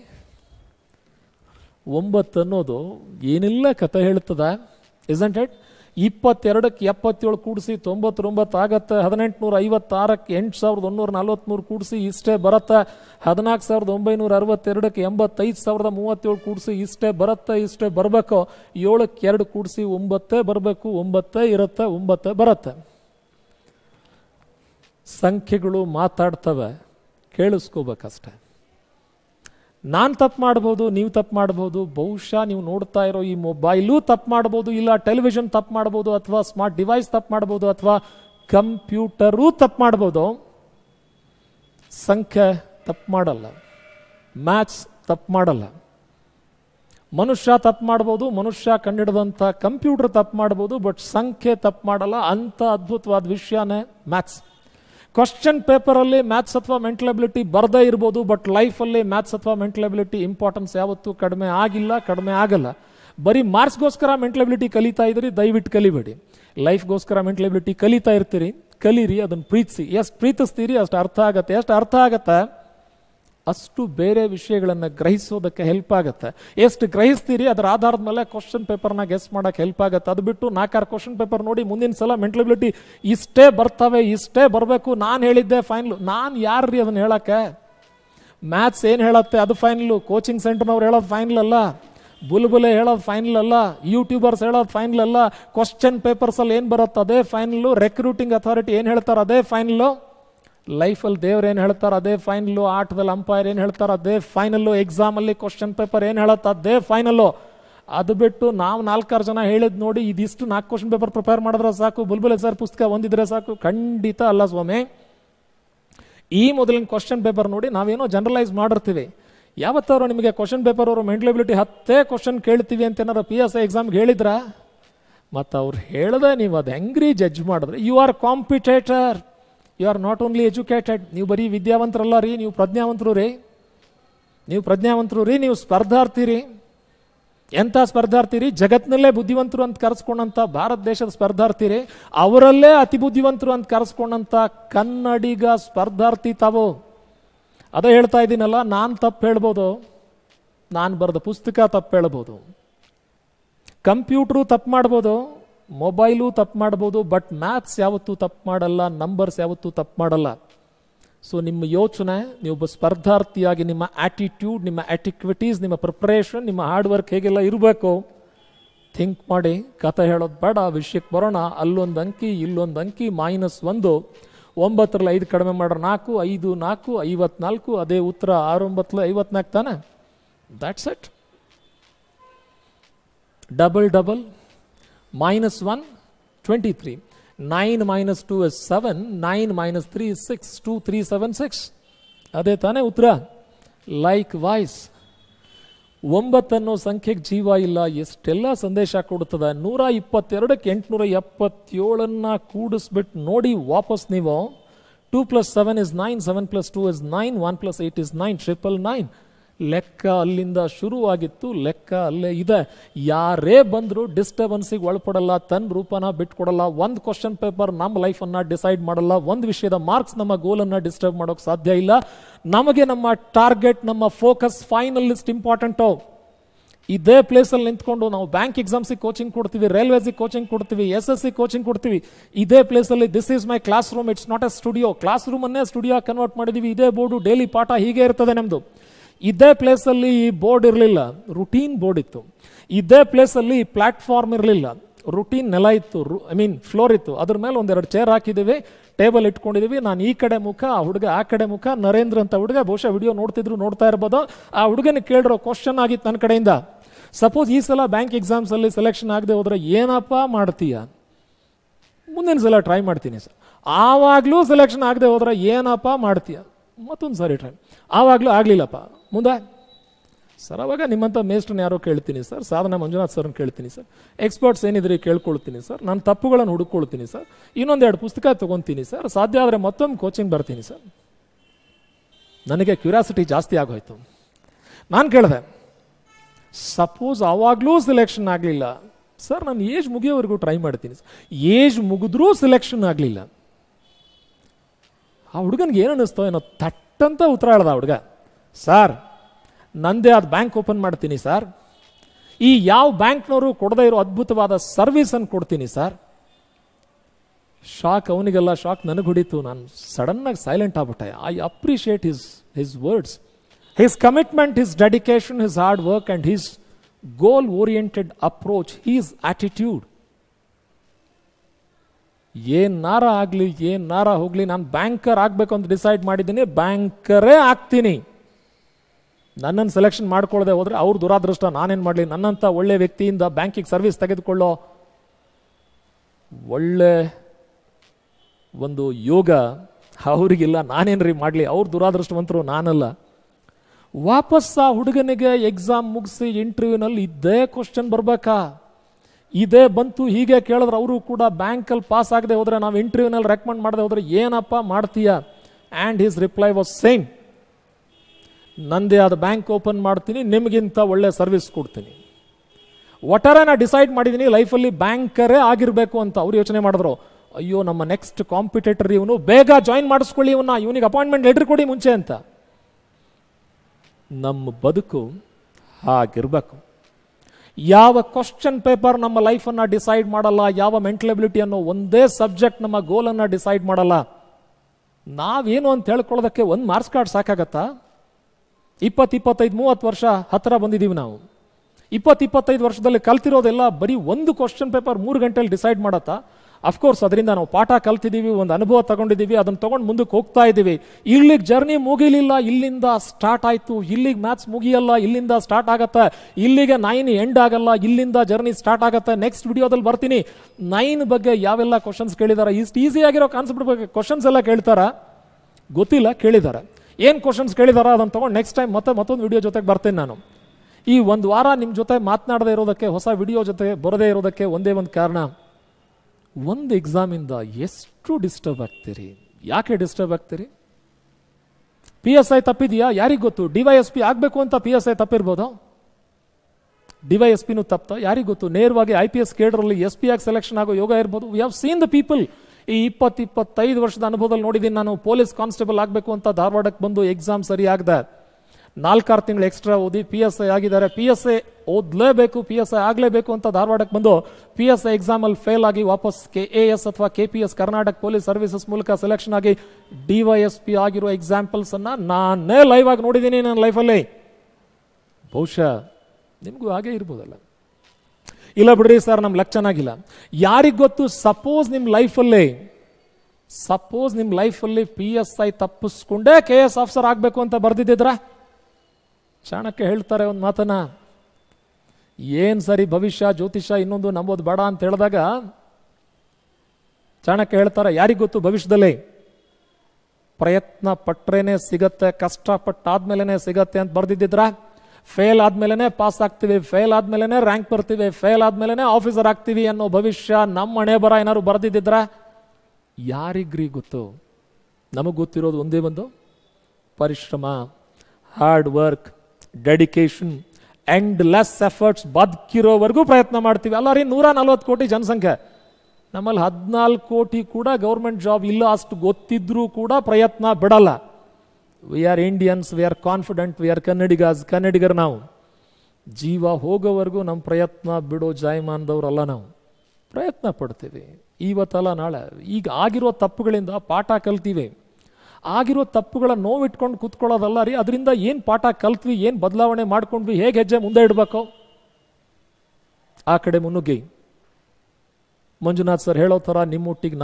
A: 9 ಅನ್ನೋದು ಏನಿಲ್ಲ ಕತೆ ಹೇಳ್ತದ, ಇಸಂಟ್ ಇಟ್? 22ಕ್ಕೆ 77 ಕೂಡಿಸಿ 99 ಆಗತ್ತೆ. 1856ಕ್ಕೆ 8143 ಕೂಡಿಸಿ ಇಷ್ಟೇ ಬರುತ್ತೆ. 14962ಕ್ಕೆ 85037 ಕೂಡಿಸಿ ಇಷ್ಟೇ ಬರುತ್ತೆ, ಇಷ್ಟೇ ಬರಬೇಕು. 7ಕ್ಕೆ 2 ಕೂಡಿಸಿ 9 ಬರಬೇಕು, 9 ಇರುತ್ತೆ, 9 ಬರುತ್ತೆ. ಸಂಖ್ಯೆಗಳು ಮಾತಾಡ್ತವೆ, ಕೇಳಿಸ್ಕೋಬೇಕಷ್ಟೆ. ನಾನು ತಪ್ಪು ಮಾಡ್ಬೋದು, ನೀವು ತಪ್ಪು ಮಾಡ್ಬೋದು, ಬಹುಶಃ ನೀವು ನೋಡ್ತಾ ಇರೋ ಈ ಮೊಬೈಲು ತಪ್ಪು ಮಾಡ್ಬೋದು, ಇಲ್ಲ ಟೆಲಿವಿಷನ್ ತಪ್ಪು ಮಾಡ್ಬೋದು, ಅಥವಾ ಸ್ಮಾರ್ಟ್ ಡಿವೈಸ್ ತಪ್ಪು ಮಾಡ್ಬೋದು, ಅಥವಾ ಕಂಪ್ಯೂಟರೂ ತಪ್ಪು ಮಾಡ್ಬೋದು. ಸಂಖ್ಯೆ ತಪ್ಪು ಮಾಡಲ್ಲ, ಮ್ಯಾಥ್ಸ್ ತಪ್ಪು ಮಾಡಲ್ಲ. ಮನುಷ್ಯ ತಪ್ಪು ಮಾಡ್ಬೋದು, ಮನುಷ್ಯ ಕಂಡಿಡಿದಂಥ ಕಂಪ್ಯೂಟರ್ ತಪ್ಪು ಮಾಡ್ಬೋದು, ಬಟ್ ಸಂಖ್ಯೆ ತಪ್ಪು ಮಾಡಲ್ಲ. ಅಂಥ ಅದ್ಭುತವಾದ ವಿಷಯನೇ ಮ್ಯಾಥ್ಸ್. ಕ್ವಶನ್ ಪೇಪರಲ್ಲಿ ಮ್ಯಾಥ್ಸ್ ಅಥವಾ ಮೆಂಟಲ್ ಎಬಿಲಿಟಿ ಬರದೇ ಇರ್ಬೋದು, ಬಟ್ ಲೈಫಲ್ಲಿ ಮ್ಯಾಥ್ಸ್ ಅಥವಾ ಮೆಂಟಲ್ ಎಬಿಲಿಟಿ ಇಂಪಾರ್ಟೆನ್ಸ್ ಯಾವತ್ತೂ ಕಡಿಮೆ ಆಗಿಲ್ಲ, ಕಡಿಮೆ ಆಗಲ್ಲ. ಬರೀ ಮಾರ್ಕ್ಸ್ಗೋಸ್ಕರ ಮೆಂಟಲ್ ಎಬಿಲಿಟಿ ಕಲಿತಾ ಇದ್ರಿ, ದಯವಿಟ್ಟು ಕಲಿಬೇಡಿ. ಲೈಫ್ಗೋಸ್ಕರ ಮೆಂಟಲ್ ಎಬಿಲಿಟಿ ಕಲಿತಾ ಇರ್ತೀರಿ, ಕಲೀರಿ, ಅದನ್ನು ಪ್ರೀತಿಸಿ. ಎಷ್ಟು ಪ್ರೀತಿಸ್ತೀರಿ ಅಷ್ಟು ಅರ್ಥ ಆಗತ್ತೆ, ಎಷ್ಟು ಅರ್ಥ ಆಗತ್ತೆ ಅಷ್ಟು ಬೇರೆ ವಿಷಯಗಳನ್ನು ಗ್ರಹಿಸೋದಕ್ಕೆ ಹೆಲ್ಪ್ ಆಗುತ್ತೆ. ಎಷ್ಟು ಗ್ರಹಿಸ್ತೀರಿ ಅದರ ಆಧಾರದ ಮೇಲೆ ಕ್ವಶನ್ ಪೇಪರ್ನ ಗೆಸ್ ಮಾಡೋಕ್ಕೆ ಹೆಲ್ಪ್ ಆಗುತ್ತೆ. ಅದು ಬಿಟ್ಟು 4-6 ಕ್ವಶನ್ ಪೇಪರ್ ನೋಡಿ ಮುಂದಿನ ಸಲ ಮೆಂಟಲ್ ಎಬಿಲಿಟಿ ಇಷ್ಟೇ ಬರ್ತವೆ, ಇಷ್ಟೇ ಬರಬೇಕು, ನಾನು ಹೇಳಿದ್ದೆ ಫೈನಲ್. ನಾನು ಯಾರ್ರಿ ಅದನ್ನು ಹೇಳಕ್ಕೆ? ಮ್ಯಾಥ್ಸ್ ಏನು ಹೇಳತ್ತೆ ಅದು ಫೈನಲ್ಲು, ಕೋಚಿಂಗ್ ಸೆಂಟರ್ನವ್ರು ಹೇಳೋದು ಫೈನಲ್ ಅಲ್ಲ, ಬುಲ್ಬುಲೆ ಹೇಳೋದು ಫೈನಲ್ ಅಲ್ಲ, ಯೂಟ್ಯೂಬರ್ಸ್ ಹೇಳೋದು ಫೈನಲ್ ಅಲ್ಲ. ಕ್ವಶನ್ ಪೇಪರ್ಸಲ್ಲಿ ಏನು ಬರುತ್ತೆ ಅದೇ ಫೈನಲ್ಲು, ರೆಕ್ರೂಟಿಂಗ್ ಅಥಾರಿಟಿ ಏನು ಹೇಳ್ತಾರೆ ಅದೇ ಫೈನಲ್ಲು, ಲೈಫಲ್ಲಿ ದೇವ್ರು ಏನು ಹೇಳ್ತಾರೆ ಅದೇ ಫೈನಲ್ಲು, ಆಟದಲ್ಲಿ ಅಂಪೈರ್ ಏನು ಹೇಳ್ತಾರೆ ಅದೇ ಫೈನಲ್ಲು, ಎಕ್ಸಾಮಲ್ಲಿ ಕ್ವಶನ್ ಪೇಪರ್ ಏನು ಹೇಳುತ್ತೆ ಅದೇ ಫೈನಲ್ಲು. ಅದು ಬಿಟ್ಟು ನಾವು 4-6 ಜನ ಹೇಳಿದ್ ನೋಡಿ ಇದಿಷ್ಟು 4 ಕ್ವಶನ್ ಪೇಪರ್ ಪ್ರಿಪೇರ್ ಮಾಡಿದ್ರೆ ಸಾಕು, ಬುಲ್ಬುಲೆ ಸರ್ ಪುಸ್ತಕ ಒಂದಿದ್ರೆ ಸಾಕು, ಖಂಡಿತ ಅಲ್ಲ ಸ್ವಾಮಿ. ಈ ಮೊದಲಿನ ಕ್ವಶನ್ ಪೇಪರ್ ನೋಡಿ ನಾವೇನೋ ಜನರಲೈಸ್ ಮಾಡಿರ್ತೀವಿ. ಯಾವತ್ತವರು ನಿಮಗೆ ಕ್ವಶನ್ ಪೇಪರ್ ಅವರು ಮೆಂಟಲ್ ಎಬಿಲಿಟಿ 10 ಕ್ವಶನ್ ಕೇಳ್ತೀವಿ ಅಂತ ಏನಾರು PSI ಎಕ್ಸಾಮ್ಗೆ ಹೇಳಿದ್ರ? ಮತ್ತು ಅವ್ರು ಹೇಳ್ದೆ ನೀವು ಅದು ಹೆಂಗ್ರಿ ಜಡ್ಜ್ ಮಾಡಿದ್ರೆ? You are competitor, you are not only educated. ನೀವು ಬರೀ ವಿದ್ಯಾವಂತರಲ್ಲ ರೀ, ನೀವು ಪ್ರಜ್ಞಾವಂತರು ರೀ, ನೀವು ಪ್ರಜ್ಞಾವಂತರು ರೀ, ನೀವು ಸ್ಪರ್ಧಾರ್ಥಿ ರೀ. ಎಂಥ ಸ್ಪರ್ಧಾರ್ಥಿ ರೀ? ಜಗತ್ತಿನಲ್ಲೇ ಬುದ್ಧಿವಂತರು ಅಂತ ಕರೆಸ್ಕೊಂಡಂಥ ಭಾರತ ದೇಶದ ಸ್ಪರ್ಧಾರ್ಥಿ ರೀ, ಅವರಲ್ಲೇ ಅತಿ ಬುದ್ಧಿವಂತರು ಅಂತ ಕರೆಸ್ಕೊಂಡಂಥ ಕನ್ನಡಿಗ ಸ್ಪರ್ಧಾರ್ಥಿ ತಾವು. ಅದೇ ಹೇಳ್ತಾ ಇದ್ದೀನಲ್ಲ, ನಾನು ತಪ್ಪು ಹೇಳ್ಬೋದು, ನಾನು ಬರೆದ ಪುಸ್ತಕ ತಪ್ಪು ಹೇಳ್ಬೋದು, ಕಂಪ್ಯೂಟ್ರು ತಪ್ಪು ಮಾಡ್ಬೋದು, ಮೊಬೈಲು ತಪ್ಪು ಮಾಡ್ಬೋದು, ಬಟ್ ಮ್ಯಾಥ್ಸ್ ಯಾವತ್ತೂ ತಪ್ಪು ಮಾಡಲ್ಲ, ನಂಬರ್ಸ್ ಯಾವತ್ತೂ ತಪ್ಪು ಮಾಡಲ್ಲ. ಸೊ ನಿಮ್ಮ ಯೋಚನೆ, ನೀವೊಬ್ಬ ಸ್ಪರ್ಧಾರ್ಥಿಯಾಗಿ ನಿಮ್ಮ ಆಟಿಟ್ಯೂಡ್, ನಿಮ್ಮ ಆಟಿಕ್ವಿಟೀಸ್, ನಿಮ್ಮ ಪ್ರಿಪ್ರೇಷನ್, ನಿಮ್ಮ ಹಾರ್ಡ್ ವರ್ಕ್ ಹೇಗೆಲ್ಲ ಇರಬೇಕು ಥಿಂಕ್ ಮಾಡಿ. ಕತೆ ಹೇಳೋದು ಬೇಡ, ವಿಷಯಕ್ಕೆ ಬರೋಣ. ಅಲ್ಲೊಂದು ಅಂಕಿ, ಇಲ್ಲೊಂದು ಅಂಕಿ, -1. 9ರಲ್ಲಿ 5 ಕಡಿಮೆ ಮಾಡ್ರೆ 4, 5 4 54, ಅದೇ ಉತ್ತರ 6 9 54 ತಾನೆ. That's it. Double double, -1 23, 9 - 2 is 7, 9 - 3 is 6, 2 3 7 6. ಅದೇ ತಾನೇ ಉತ್ತರ. ಲೈಕ್ ವಾಯ್ಸ್ 9 ಅನ್ನೋ ಸಂಖ್ಯೆಗೆ ಜೀವ ಇಲ್ಲ, ಎಷ್ಟೆಲ್ಲ ಸಂದೇಶ ಕೊಡುತ್ತದೆ. 122ಕ್ಕೆ 877 ಕೂಡಿಸ್ಬಿಟ್ಟು ನೋಡಿ ವಾಪಸ್ ನೀವು. 2 + 7 is 9, 7 + 2 is 9, 1 + 8 is 9, 999. ಲೆಕ್ಕ ಅಲ್ಲಿಂದ ಶುರುವಾಗಿತ್ತು, ಲೆಕ್ಕ ಅಲ್ಲೇ ಇದೆ. ಯಾರೇ ಬಂದರೂ ಡಿಸ್ಟರ್ಬೆನ್ಸಿಗೆ ಒಳಪಡಲ್ಲ, ತನ್ನ ರೂಪನ ಬಿಟ್ಕೊಡಲ್ಲ. ಒಂದು ಕ್ವಶನ್ ಪೇಪರ್ ನಮ್ಮ ಲೈಫನ್ನು ಡಿಸೈಡ್ ಮಾಡಲ್ಲ, ಒಂದು ವಿಷಯದ ಮಾರ್ಕ್ಸ್ ನಮ್ಮ ಗೋಲನ್ನು ಡಿಸ್ಟರ್ಬ್ ಮಾಡೋಕ್ಕೆ ಸಾಧ್ಯ ಇಲ್ಲ. ನಮಗೆ ನಮ್ಮ ಟಾರ್ಗೆಟ್, ನಮ್ಮ ಫೋಕಸ್, ಫೈನಲ್ ಲಿಸ್ಟ್ ಇಂಪಾರ್ಟೆಂಟು. ಇದೇ ಪ್ಲೇಸಲ್ಲಿ ನಿಂತ್ಕೊಂಡು ನಾವು ಬ್ಯಾಂಕ್ ಎಕ್ಸಾಮ್ಸಿಗೆ ಕೋಚಿಂಗ್ ಕೊಡ್ತೀವಿ, ರೈಲ್ವೇಸಿಗೆ ಕೋಚಿಂಗ್ ಕೊಡ್ತೀವಿ, SSC ಕೋಚಿಂಗ್ ಕೊಡ್ತೀವಿ. ಇದೇ ಪ್ಲೇಸಲ್ಲಿ this is my classroom, it's not a studio. ಕ್ಲಾಸ್ ರೂಮನ್ನೇ ಸ್ಟುಡಿಯೋ ಕನ್ವರ್ಟ್ ಮಾಡಿದ್ದೀವಿ. ಇದೇ ಬೋರ್ಡು, ಡೈಲಿ ಪಾಠ ಹೀಗೆ ಇರ್ತದೆ ನಮ್ಮದು. ಇದೇ ಪ್ಲೇಸಲ್ಲಿ ಈ ಬೋರ್ಡ್ ಇರಲಿಲ್ಲ, ರುಟೀನ್ ಬೋರ್ಡ್ ಇತ್ತು. ಇದೇ ಪ್ಲೇಸಲ್ಲಿ ಪ್ಲಾಟ್ಫಾರ್ಮ್ ಇರಲಿಲ್ಲ, ರುಟೀನ್ ನೆಲ ಇತ್ತು, ಫ್ಲೋರ್ ಇತ್ತು. ಅದ್ರ ಮೇಲೆ 1-2 ಚೇರ್ ಹಾಕಿದ್ದೀವಿ, ಟೇಬಲ್ ಇಟ್ಕೊಂಡಿದ್ದೀವಿ. ನಾನು ಈ ಕಡೆ ಮುಖ, ಆ ಹುಡುಗ ಆ ಕಡೆ ಮುಖ. ನರೇಂದ್ರ ಅಂತ ಹುಡುಗ, ಬಹುಶಃ ವಿಡಿಯೋ ನೋಡ್ತಾ ಇರ್ಬೋದು. ಆ ಹುಡುಗನ ಕೇಳಿರೋ ಕ್ವಶನ್ ಆಗಿತ್ತು ನನ್ನ ಕಡೆಯಿಂದ. ಸಪೋಸ್ ಈ ಸಲ ಬ್ಯಾಂಕ್ ಎಕ್ಸಾಮ್ಸಲ್ಲಿ ಸೆಲೆಕ್ಷನ್ ಆಗದೆ ಹೋದ್ರೆ ಏನಪ್ಪ ಮಾಡ್ತೀಯ? ಮುಂದಿನ ಸಲ ಟ್ರೈ ಮಾಡ್ತೀನಿ ಸರ್. ಆವಾಗಲೂ ಸೆಲೆಕ್ಷನ್ ಆಗದೆ ಹೋದ್ರೆ ಏನಪ್ಪ ಮಾಡ್ತೀಯ? ಮತ್ತೊಂದು ಸಾರಿ ಟ್ರೈ. ಆವಾಗಲೂ ಆಗಲಿಲ್ಲಪ್ಪ, ಮುಂದೆ ಸರ್ ಅವಾಗ ನಿಮ್ಮಂಥ ಮೇಸ್ಟ್ರನ್ನ ಯಾರೋ ಕೇಳ್ತೀನಿ ಸರ್, ಸಾಧನಾ ಮಂಜುನಾಥ್ ಸರ್ನ ಕೇಳ್ತೀನಿ ಸರ್, ಎಕ್ಸ್ಪರ್ಟ್ಸ್ ಏನಿದ್ರೆ ಕೇಳ್ಕೊಳ್ತೀನಿ ಸರ್, ನಾನು ತಪ್ಪುಗಳನ್ನು ಹುಡುಕೊಳ್ತೀನಿ ಸರ್, ಇನ್ನೊಂದೆರಡು ಪುಸ್ತಕ ತೊಗೊತೀನಿ ಸರ್, ಸಾಧ್ಯ ಆದರೆ ಮತ್ತೊಮ್ಮೆ ಕೋಚಿಂಗ್ ಬರ್ತೀನಿ ಸರ್. ನನಗೆ ಕ್ಯೂರಿಯಾಸಿಟಿ ಜಾಸ್ತಿ ಆಗೋಯ್ತು. ನಾನು ಕೇಳಿದೆ, ಸಪೋಸ್ ಆವಾಗಲೂ ಸೆಲೆಕ್ಷನ್ ಆಗಲಿಲ್ಲ ಸರ್, ನಾನು ಏಜ್ ಮುಗಿಯೋವರೆಗೂ ಟ್ರೈ ಮಾಡ್ತೀನಿ ಸರ್. ಏಜ್ ಮುಗಿದ್ರೂ ಸೆಲೆಕ್ಷನ್ ಆಗಲಿಲ್ಲ. ಆ ಹುಡುಗನಿಗೆ ಏನು ಅನ್ನಿಸ್ತೋ ಏನೋ, ತಟ್ಟಂತ ಉತ್ತರ ಹೇಳ್ದ ಆ ಹುಡುಗ, ಸರ್ ನಂದೇ ಆದ ಬ್ಯಾಂಕ್ ಓಪನ್ ಮಾಡ್ತೀನಿ ಸರ್, ಈ ಯಾವ ಬ್ಯಾಂಕ್ನವರು ಕೊಡದೇ ಇರೋ ಅದ್ಭುತವಾದ ಸರ್ವಿಸನ್ನು ಕೊಡ್ತೀನಿ ಸರ್. ಶಾಕ್ ಅವನಿಗೆಲ್ಲ, ಶಾಕ್ ನನಗೆ ಹೊಡಿತು. ನಾನು ಸಡನ್ನಾಗಿ ಸೈಲೆಂಟ್ ಆಗ್ಬಿಟ್ಟೆ. I appreciate his words, his commitment, his dedication, his hard work and his goal oriented approach, his attitude. ಏನಾರ ಆಗಲಿ ಏನಾರ ಹೋಗಲಿ, ನಾನು ಬ್ಯಾಂಕರ್ ಆಗಬೇಕು ಅಂತ ಡಿಸೈಡ್ ಮಾಡಿದ್ದೀನಿ, ಬ್ಯಾಂಕರೇ ಆಗ್ತೀನಿ. ನನ್ನನ್ನು ಸೆಲೆಕ್ಷನ್ ಮಾಡ್ಕೊಳ್ಳದೆ ಹೋದರೆ ಅವ್ರ ದುರಾದೃಷ್ಟ, ನಾನೇನು ಮಾಡಲಿ? ನನ್ನಂಥ ಒಳ್ಳೆ ವ್ಯಕ್ತಿಯಿಂದ ಬ್ಯಾಂಕಿಗೆ ಸರ್ವಿಸ್ ತೆಗೆದುಕೊಳ್ಳೋ ಒಳ್ಳೆ ಒಂದು ಯೋಗ ಅವರಿಗಿಲ್ಲ, ನಾನೇನ್ರಿ ಮಾಡಲಿ? ಅವ್ರ ದುರಾದೃಷ್ಟವಂತರು, ನಾನಲ್ಲ. ವಾಪಸ್ ಆ ಹುಡುಗನಿಗೆ ಎಕ್ಸಾಮ್ ಮುಗಿಸಿ ಇಂಟರ್ವ್ಯೂನಲ್ಲಿ ಇದೇ ಕ್ವಶನ್ ಬರ್ಬೇಕಾ? ಇದೇ ಬಂತು, ಹೀಗೆ ಕೇಳಿದ್ರೆ ಅವರು ಕೂಡ ಬ್ಯಾಂಕಲ್ಲಿ ಪಾಸ್ ಆಗದೆ ಹೋದರೆ, ನಾವು ಇಂಟರ್ವ್ಯೂನಲ್ಲಿ ರೆಕಮೆಂಡ್ ಮಾಡದೆ ಹೋದರೆ ಏನಪ್ಪ ಮಾಡ್ತೀಯ? And his reply was same, ನಂದೇ ಆದ ಬ್ಯಾಂಕ್ ಓಪನ್ ಮಾಡ್ತೀನಿ, ನಿಮಗಿಂತ ಒಳ್ಳೆ ಸರ್ವಿಸ್ ಕೊಡ್ತೀನಿ. ಒಟ್ಟಾರೆ ನಾ ಡಿಸೈಡ್ ಮಾಡಿದ್ದೀನಿ ಲೈಫಲ್ಲಿ ಬ್ಯಾಂಕರೇ ಆಗಿರಬೇಕು ಅಂತ. ಅವ್ರು ಯೋಚನೆ ಮಾಡಿದ್ರು, ಅಯ್ಯೋ ನಮ್ಮ ನೆಕ್ಸ್ಟ್ ಕಾಂಪಿಟೇಟರ್ ಇವನು, ಬೇಗ ಜಾಯಿನ್ ಮಾಡಿಸ್ಕೊಳ್ಳಿ ಇವನ್ನ, ಇವನಿಗೆ ಅಪಾಯಿಂಟ್ಮೆಂಟ್ ಲೆಟರ್ ಕೊಡಿ ಮುಂಚೆ ಅಂತ. ನಮ್ಮ ಬದುಕು ಹಾಗಿರ್ಬೇಕು. ಯಾವ ಕ್ವಶನ್ ಪೇಪರ್ ನಮ್ಮ ಲೈಫನ್ನು ಡಿಸೈಡ್ ಮಾಡಲ್ಲ, ಯಾವ ಮೆಂಟಲ್ ಎಬಿಲಿಟಿ ಅನ್ನೋ ಒಂದೇ ಸಬ್ಜೆಕ್ಟ್ ನಮ್ಮ ಗೋಲನ್ನು ಡಿಸೈಡ್ ಮಾಡಲ್ಲ. ನಾವೇನು ಅಂತ ಹೇಳ್ಕೊಳ್ಳೋದಕ್ಕೆ ಒಂದು ಮಾರ್ಕ್ಸ್ ಕಾರ್ಡ್ ಸಾಕಾಗತ್ತಾ? 20-25-30 ವರ್ಷ ಹತ್ತಿರ ಬಂದಿದ್ದೀವಿ ನಾವು. 20-25 ವರ್ಷದಲ್ಲಿ ಕಲ್ತಿರೋದೆಲ್ಲ ಬರೀ ಒಂದು ಕ್ವಶನ್ ಪೇಪರ್ 3 ಗಂಟೆಯಲ್ಲಿ ಡಿಸೈಡ್ ಮಾಡತ್ತಾ? ಅಫ್ಕೋರ್ಸ್ ಅದರಿಂದ ನಾವು ಪಾಠ ಕಲ್ತಿದ್ದೀವಿ, ಒಂದು ಅನುಭವ ತಗೊಂಡಿದ್ದೀವಿ, ಅದನ್ನು ತೊಗೊಂಡು ಮುಂದಕ್ಕೆ ಹೋಗ್ತಾ ಇದ್ದೀವಿ. ಇಲ್ಲಿಗೆ ಜರ್ನಿ ಮುಗಿಲಿಲ್ಲ, ಇಲ್ಲಿಂದ ಸ್ಟಾರ್ಟ್ ಆಯಿತು. ಇಲ್ಲಿಗೆ ಮ್ಯಾಥ್ಸ್ ಮುಗಿಯಲ್ಲ, ಇಲ್ಲಿಂದ ಸ್ಟಾರ್ಟ್ ಆಗತ್ತೆ. ಇಲ್ಲಿಗೆ 9 ಎಂಡ್ ಆಗಲ್ಲ, ಇಲ್ಲಿಂದ ಜರ್ನಿ ಸ್ಟಾರ್ಟ್ ಆಗತ್ತೆ. ನೆಕ್ಸ್ಟ್ ವಿಡಿಯೋದಲ್ಲಿ ಬರ್ತೀನಿ 9 ಬಗ್ಗೆ ಯಾವೆಲ್ಲ ಕ್ವಶನ್ಸ್ ಕೇಳಿದಾರೆ, ಇಷ್ಟು ಈಸಿ ಆಗಿರೋ ಕಾನ್ಸೆಪ್ಟ್ ಬಗ್ಗೆ ಕ್ವಶನ್ಸ್ ಎಲ್ಲ ಕೇಳ್ತಾರ ಗೊತ್ತಿಲ್ಲ, ಕೇಳಿದ್ದಾರೆ. ಏನು ಕ್ವಶನ್ಸ್ ಕೇಳಿದಾರ ಅದನ್ನು ತೊಗೊಂಡು ನೆಕ್ಸ್ಟ್ ಟೈಮ್ ಮತ್ತೊಂದು ವಿಡಿಯೋ ಜೊತೆಗೆ ಬರ್ತೇನೆ ನಾನು. ಈ ಒಂದು ವಾರ ನಿಮ್ಮ ಜೊತೆ ಮಾತನಾಡದೇ ಇರೋದಕ್ಕೆ, ಹೊಸ ವಿಡಿಯೋ ಜೊತೆ ಬರದೇ ಇರೋದಕ್ಕೆ ಒಂದೇ ಒಂದು ಕಾರಣ, ಒಂದು ಎಕ್ಸಾಮಿಂದ ಎಷ್ಟು ಡಿಸ್ಟರ್ಬ್ ಆಗ್ತೀರಿ? ಯಾಕೆ ಡಿಸ್ಟರ್ಬ್ ಆಗ್ತೀರಿ? PSI ತಪ್ಪಿದೆಯಾ? ಯಾರಿಗೆ ಗೊತ್ತು? DYSP ಆಗಬೇಕು ಅಂತ PSI ತಪ್ಪಿರ್ಬೋದು, DYSPನೂ ತಪ್ಪ, ಯಾರಿಗೆ ಗೊತ್ತು? ನೇರವಾಗಿ IPS ಕೇಡ್ರಲ್ಲಿ SP ಆಗಿ ಸೆಲೆಕ್ಷನ್ ಆಗೋ ಯೋಗ ಇರ್ಬೋದು. We have seen the people. ಈ 20-25 ವರ್ಷದ ಅನುಭವದಲ್ಲಿ ನೋಡಿದ್ದೀನಿ ನಾನು. ಪೊಲೀಸ್ ಕಾನ್ಸ್ಟೇಬಲ್ ಆಗಬೇಕು ಅಂತ ಧಾರವಾಡಕ್ಕೆ ಬಂದು ಎಕ್ಸಾಮ್ ಸರಿ ಆಗದೆ 4-6 ತಿಂಗಳು ಎಕ್ಸ್ಟ್ರಾ ಓದಿ PSI ಆಗಿದ್ದಾರೆ. PSI ಓದಲೇಬೇಕು, PSI ಆಗಲೇಬೇಕು ಅಂತ ಧಾರವಾಡಕ್ಕೆ ಬಂದು PSI ಎಕ್ಸಾಮಲ್ಲಿ ಫೇಲ್ ಆಗಿ ವಾಪಸ್ KAS ಅಥವಾ KPS ಕರ್ನಾಟಕ ಪೊಲೀಸ್ ಸರ್ವಿಸಸ್ ಮೂಲಕ ಸೆಲೆಕ್ಷನ್ ಆಗಿ DYSP ಆಗಿರೋ ಎಕ್ಸಾಂಪಲ್ಸನ್ನು ನಾನೇ ಲೈವ್ ಆಗಿ ನೋಡಿದ್ದೀನಿ ನನ್ನ ಲೈಫಲ್ಲಿ. ಬಹುಶಃ ನಿಮಗೂ ಹಾಗೆ ಇರ್ಬೋದಲ್ಲ. ಇಲ್ಲ ಬಿಡ್ರಿ ಸರ್, ನಮ್ಮ ಲಕ್ ಚೆನ್ನಾಗಿಲ್ಲ. ಯಾರಿಗೆ ಗೊತ್ತು? ಸಪೋಸ್ ನಿಮ್ಮ ಲೈಫಲ್ಲಿ PSI ತಪ್ಪಿಸ್ಕೊಂಡೇ KS ಆಫೀಸರ್ ಆಗಬೇಕು ಅಂತ ಬರ್ದಿದ್ದಿದ್ರ? ಚಾಣಕ್ಯ ಹೇಳ್ತಾರೆ ಒಂದು ಮಾತನ್ನ, ಏನು ಸರಿ ಭವಿಷ್ಯ ಜ್ಯೋತಿಷ್ಯ ಇನ್ನೊಂದು ನಂಬೋದು ಬೇಡ ಅಂತ ಹೇಳಿದಾಗ ಚಾಣಕ್ಯ ಹೇಳ್ತಾರೆ, ಯಾರಿಗೆ ಗೊತ್ತು ಭವಿಷ್ಯದಲ್ಲಿ ಪ್ರಯತ್ನ ಪಟ್ರೇನೆ ಸಿಗತ್ತೆ, ಕಷ್ಟಪಟ್ಟಾದ್ಮೇಲೆ ಸಿಗತ್ತೆ ಅಂತ ಬರ್ದಿದ್ದಿದ್ರ? ಫೇಲ್ ಆದ್ಮೇಲೆ ಪಾಸ್ ಆಗ್ತೀವಿ, ಫೇಲ್ ಆದ್ಮೇಲೆ ರ್ಯಾಂಕ್ ಬರ್ತೀವಿ, ಫೇಲ್ ಆದ್ಮೇಲೆ ಆಫೀಸರ್ ಆಗ್ತೀವಿ ಅನ್ನೋ ಭವಿಷ್ಯ ನಮ್ಮ ಹಣೆ ಬರ ಏನಾದ್ರು ಬರ್ದಿದ್ದಿದ್ರ? ಯಾರಿಗ್ರಿ ಗೊತ್ತು? ನಮಗೆ ಗೊತ್ತಿರೋದು ಒಂದೇ ಒಂದು, ಪರಿಶ್ರಮ, hard work, dedication, endless efforts. ಬದುಕಿರೋವರೆಗೂ ಪ್ರಯತ್ನ ಮಾಡ್ತೀವಿ. ಅಲ್ಲ ರೀ, 140 ಕೋಟಿ ಜನಸಂಖ್ಯೆ, ನಮ್ಮಲ್ಲಿ 14 ಕೋಟಿ ಕೂಡ ಗೌರ್ಮೆಂಟ್ ಜಾಬ್ ಇಲ್ಲ. ಅಷ್ಟು ಗೊತ್ತಿದ್ರೂ ಕೂಡ ಪ್ರಯತ್ನ ಬಿಡಲ್ಲ. We are Indians, we are confident, we are ಕನ್ನಡಿಗರು ನಾವು. ಜೀವ ಹೋಗೋವರೆಗೂ ನಮ್ಮ ಪ್ರಯತ್ನ ಬಿಡೋ ಜಾಯಮಾನದವ್ರಲ್ಲ ನಾವು. ಪ್ರಯತ್ನ ಪಡ್ತೀವಿ, ಇವತ್ತಲ್ಲ ನಾಳೆ. ಈಗ ಆಗಿರೋ ತಪ್ಪುಗಳಿಂದ ಪಾಠ ಕಲ್ತೀವಿ. ಆಗಿರೋ ತಪ್ಪುಗಳ ನೋವಿಟ್ಕೊಂಡು ಕೂತ್ಕೊಳ್ಳೋದಲ್ಲ ರೀ, ಅದರಿಂದ ಏನು ಪಾಠ ಕಲ್ತ್ವಿ, ಏನು ಬದಲಾವಣೆ ಮಾಡ್ಕೊಂಡ್ವಿ, ಹೇಗೆ ಹೆಜ್ಜೆ ಮುಂದೆ ಇಡಬೇಕು ಆ ಕಡೆ ಮುನ್ನುಗ್ಗಿ. ಮಂಜುನಾಥ್ ಸರ್ ಹೇಳೋ ಥರ ನಿಮ್ಮೊಟ್ಟಿಗೆ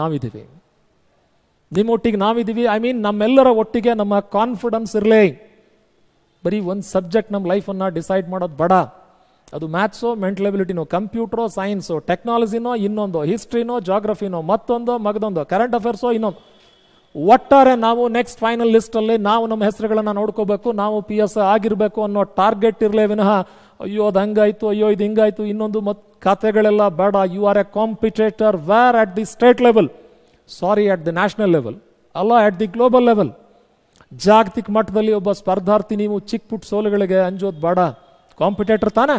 A: ನಾವಿದ್ದೀವಿ. ಐ ಮೀನ್ ನಮ್ಮೆಲ್ಲರ ಒಟ್ಟಿಗೆ ನಮ್ಮ ಕಾನ್ಫಿಡೆನ್ಸ್ ಇರಲಿ. ಬರೀ ಒಂದು ಸಬ್ಜೆಕ್ಟ್ ನಮ್ಮ ಲೈಫನ್ನು ಡಿಸೈಡ್ ಮಾಡೋದು ಬೇಡ. ಅದು ಮ್ಯಾಥ್ಸೋ ಮೆಂಟಲ್ ಎಬಿಲಿಟಿನೋ ಕಂಪ್ಯೂಟ್ರೋ ಸೈನ್ಸೋ ಟೆಕ್ನಾಲಜಿನೋ ಇನ್ನೊಂದು ಹಿಸ್ಟ್ರಿನೋ ಜಾಗ್ರಫಿನೋ ಮತ್ತೊಂದು ಮಗದೊಂದು ಕರೆಂಟ್ ಅಫೇರ್ಸೋ ಇನ್ನೊಂದು. ಒಟ್ಟಾರೆ ನಾವು ನೆಕ್ಸ್ಟ್ ಫೈನಲ್ ಲಿಸ್ಟಲ್ಲಿ ನಾವು ನಮ್ಮ ಹೆಸರುಗಳನ್ನು ನೋಡ್ಕೋಬೇಕು, ನಾವು PS ಆಗಿರಬೇಕು ಅನ್ನೋ ಟಾರ್ಗೆಟ್ ಇರಲೇ ವಿನಃ ಅಯ್ಯೋ ಅದು ಹಂಗಾಯ್ತು, ಅಯ್ಯೋ ಇದು ಹಿಂಗಾಯ್ತು, ಇನ್ನೊಂದು ಖಾತೆಗಳೆಲ್ಲ ಬೇಡ. You are a competitor where at the state level, sorry at the national level, ಅಲ್ಲ ಅಟ್ ದಿ ಗ್ಲೋಬಲ್ ಲೆವೆಲ್. ಜಾಗತಿಕ ಮಟ್ಟದಲ್ಲಿ ಒಬ್ಬ ಸ್ಪರ್ಧಾರ್ಥಿ ನೀವು ಚಿಕ್ಕ ಪುಟ್ಟ ಸೋಲುಗಳಿಗೆ ಅಂಜೋದು ಬೇಡ. ಕಾಂಪಿಟೇಟರ್ ತಾನೆ?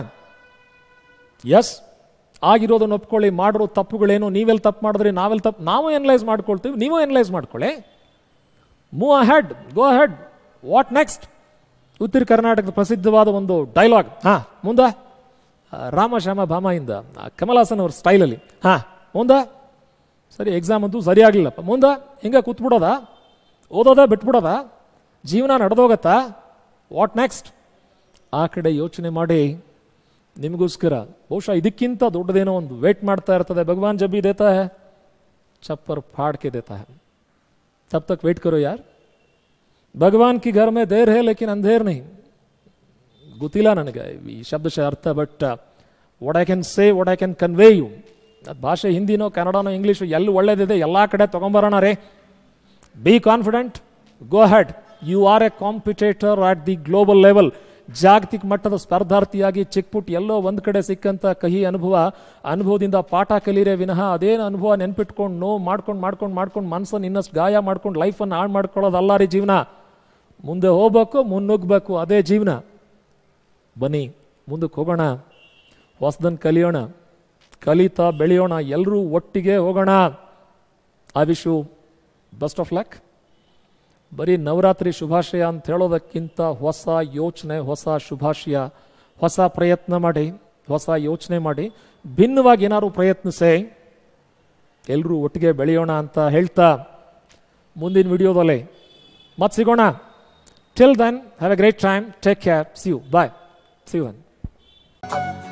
A: ಎಸ್, ಆಗಿರೋದನ್ನು ಒಪ್ಕೊಳ್ಳಿ. ಮಾಡಿರೋ ತಪ್ಪುಗಳೇನು, ನೀವೆಲ್ಲಿ ತಪ್ಪು ಮಾಡಿದ್ರಿ, ನಾವೆಲ್ಲಿ ತಪ್ಪು, ನಾವು ಎನಲೈಸ್ ಮಾಡ್ಕೊಳ್ತೀವಿ, ನೀವು ಎನಲೈಸ್ ಮಾಡ್ಕೊಳ್ಳಿ. Move ahead, go ahead. What next? ಉತ್ತರ ಕರ್ನಾಟಕದ ಪ್ರಸಿದ್ಧವಾದ ಒಂದು ಡೈಲಾಗ್. ಮುಂದೆ ರಾಮಶ್ಯಾಮ ಭಾಮಾಯಿಂದ ಕಮಲ್ ಹಾಸನ್ ಅವ್ರ ಸ್ಟೈಲಲ್ಲಿ. ಮುಂದೆ ಸರಿ, ಎಕ್ಸಾಮ್ ಅಂತೂ ಸರಿ ಆಗಲಿಲ್ಲಪ್ಪ, ಮುಂದೆ ಹಿಂಗೆ ಕೂತ್ಬಿಡೋದ, ಓದೋದ ಬಿಟ್ಬಿಡೋದ, ಜೀವನ ನಡೆದೋಗತ್ತಾ? What next? ಆ ಕಡೆ ಯೋಚನೆ ಮಾಡಿ ನಿಮಗೋಸ್ಕರ ಬಹುಶಃ ಇದಕ್ಕಿಂತ ದೊಡ್ಡದೇನೋ ಒಂದು ವೇಟ್ ಮಾಡ್ತಾ ಇರ್ತದೆ. ಭಗವಾನ್ ಜಬ್ भी देता है छप्पर फाड़ के देता है, तब तक वेट करो यार. ಭಗವಾನ್ ಕಿ ಘರ್ ಮೇ ದೇರ್ ಹೇ ಲೇಕಿನ್ ಅಂಧೇರ್ ನಹೀ. ಗೊತ್ತಿಲ್ಲ ನನಗೆ ಈ ಶಬ್ದಶಃ ಅರ್ಥ, but what I can say, what I can convey you. ಅದು ಭಾಷೆ ಹಿಂದಿನೋ ಕನ್ನಡನೋ ಇಂಗ್ಲೀಷು ಎಲ್ಲಿ ಒಳ್ಳೇದಿದೆ ಎಲ್ಲ ಕಡೆ ತೊಗೊಂಬರೋಣ ರೇ. Be confident, go head. You are a competitor at the global level. ಜಾಗತಿಕ ಮಟ್ಟದ ಸ್ಪರ್ಧಾರ್ಥಿಯಾಗಿ ಚಿಕ್ಕಪುಟ್ ಎಲ್ಲೋ ಒಂದು ಕಡೆ ಸಿಕ್ಕಂಥ ಕಹಿ ಅನುಭವದಿಂದ ಪಾಠ ಕಲೀರೇ ವಿನಃ ಅದೇನು ಅನುಭವ ನೆನ್ಪಿಟ್ಕೊಂಡು ನೋವು ಮಾಡ್ಕೊಂಡು ಮನಸ್ಸನ್ನು ಇನ್ನಷ್ಟು ಗಾಯ ಮಾಡ್ಕೊಂಡು ಲೈಫನ್ನು ಹಾಳು ಮಾಡ್ಕೊಳ್ಳೋದಲ್ಲ ರೀ ಜೀವನ. ಮುಂದೆ ಹೋಗ್ಬೇಕು, ಮುನ್ನುಗ್ಗಬೇಕು, ಅದೇ ಜೀವನ. ಬನ್ನಿ ಮುಂದಕ್ಕೆ ಹೋಗೋಣ, ಹೊಸದನ್ನು ಕಲಿಯೋಣ, ಕಲಿತಾ ಬೆಳೆಯೋಣ, ಎಲ್ಲರೂ ಒಟ್ಟಿಗೆ ಹೋಗೋಣ. I wish you best of luck. ಬರೀ ನವರಾತ್ರಿ ಶುಭಾಶಯ ಅಂತ ಹೇಳೋದಕ್ಕಿಂತ ಹೊಸ ಯೋಚನೆ, ಹೊಸ ಶುಭಾಶಯ, ಹೊಸ ಪ್ರಯತ್ನ ಮಾಡಿ, ಹೊಸ ಯೋಚನೆ ಮಾಡಿ, ಭಿನ್ನವಾಗಿ ಏನಾದ್ರು ಪ್ರಯತ್ನಿಸಿ, ಎಲ್ಲರೂ ಒಟ್ಟಿಗೆ ಬೆಳೆಯೋಣ ಅಂತ ಹೇಳ್ತಾ ಮುಂದಿನ ವಿಡಿಯೋದಲ್ಲಿ ಮತ್ತೆ ಸಿಗೋಣ. Till then have a great time, take care, see you, bye, see you.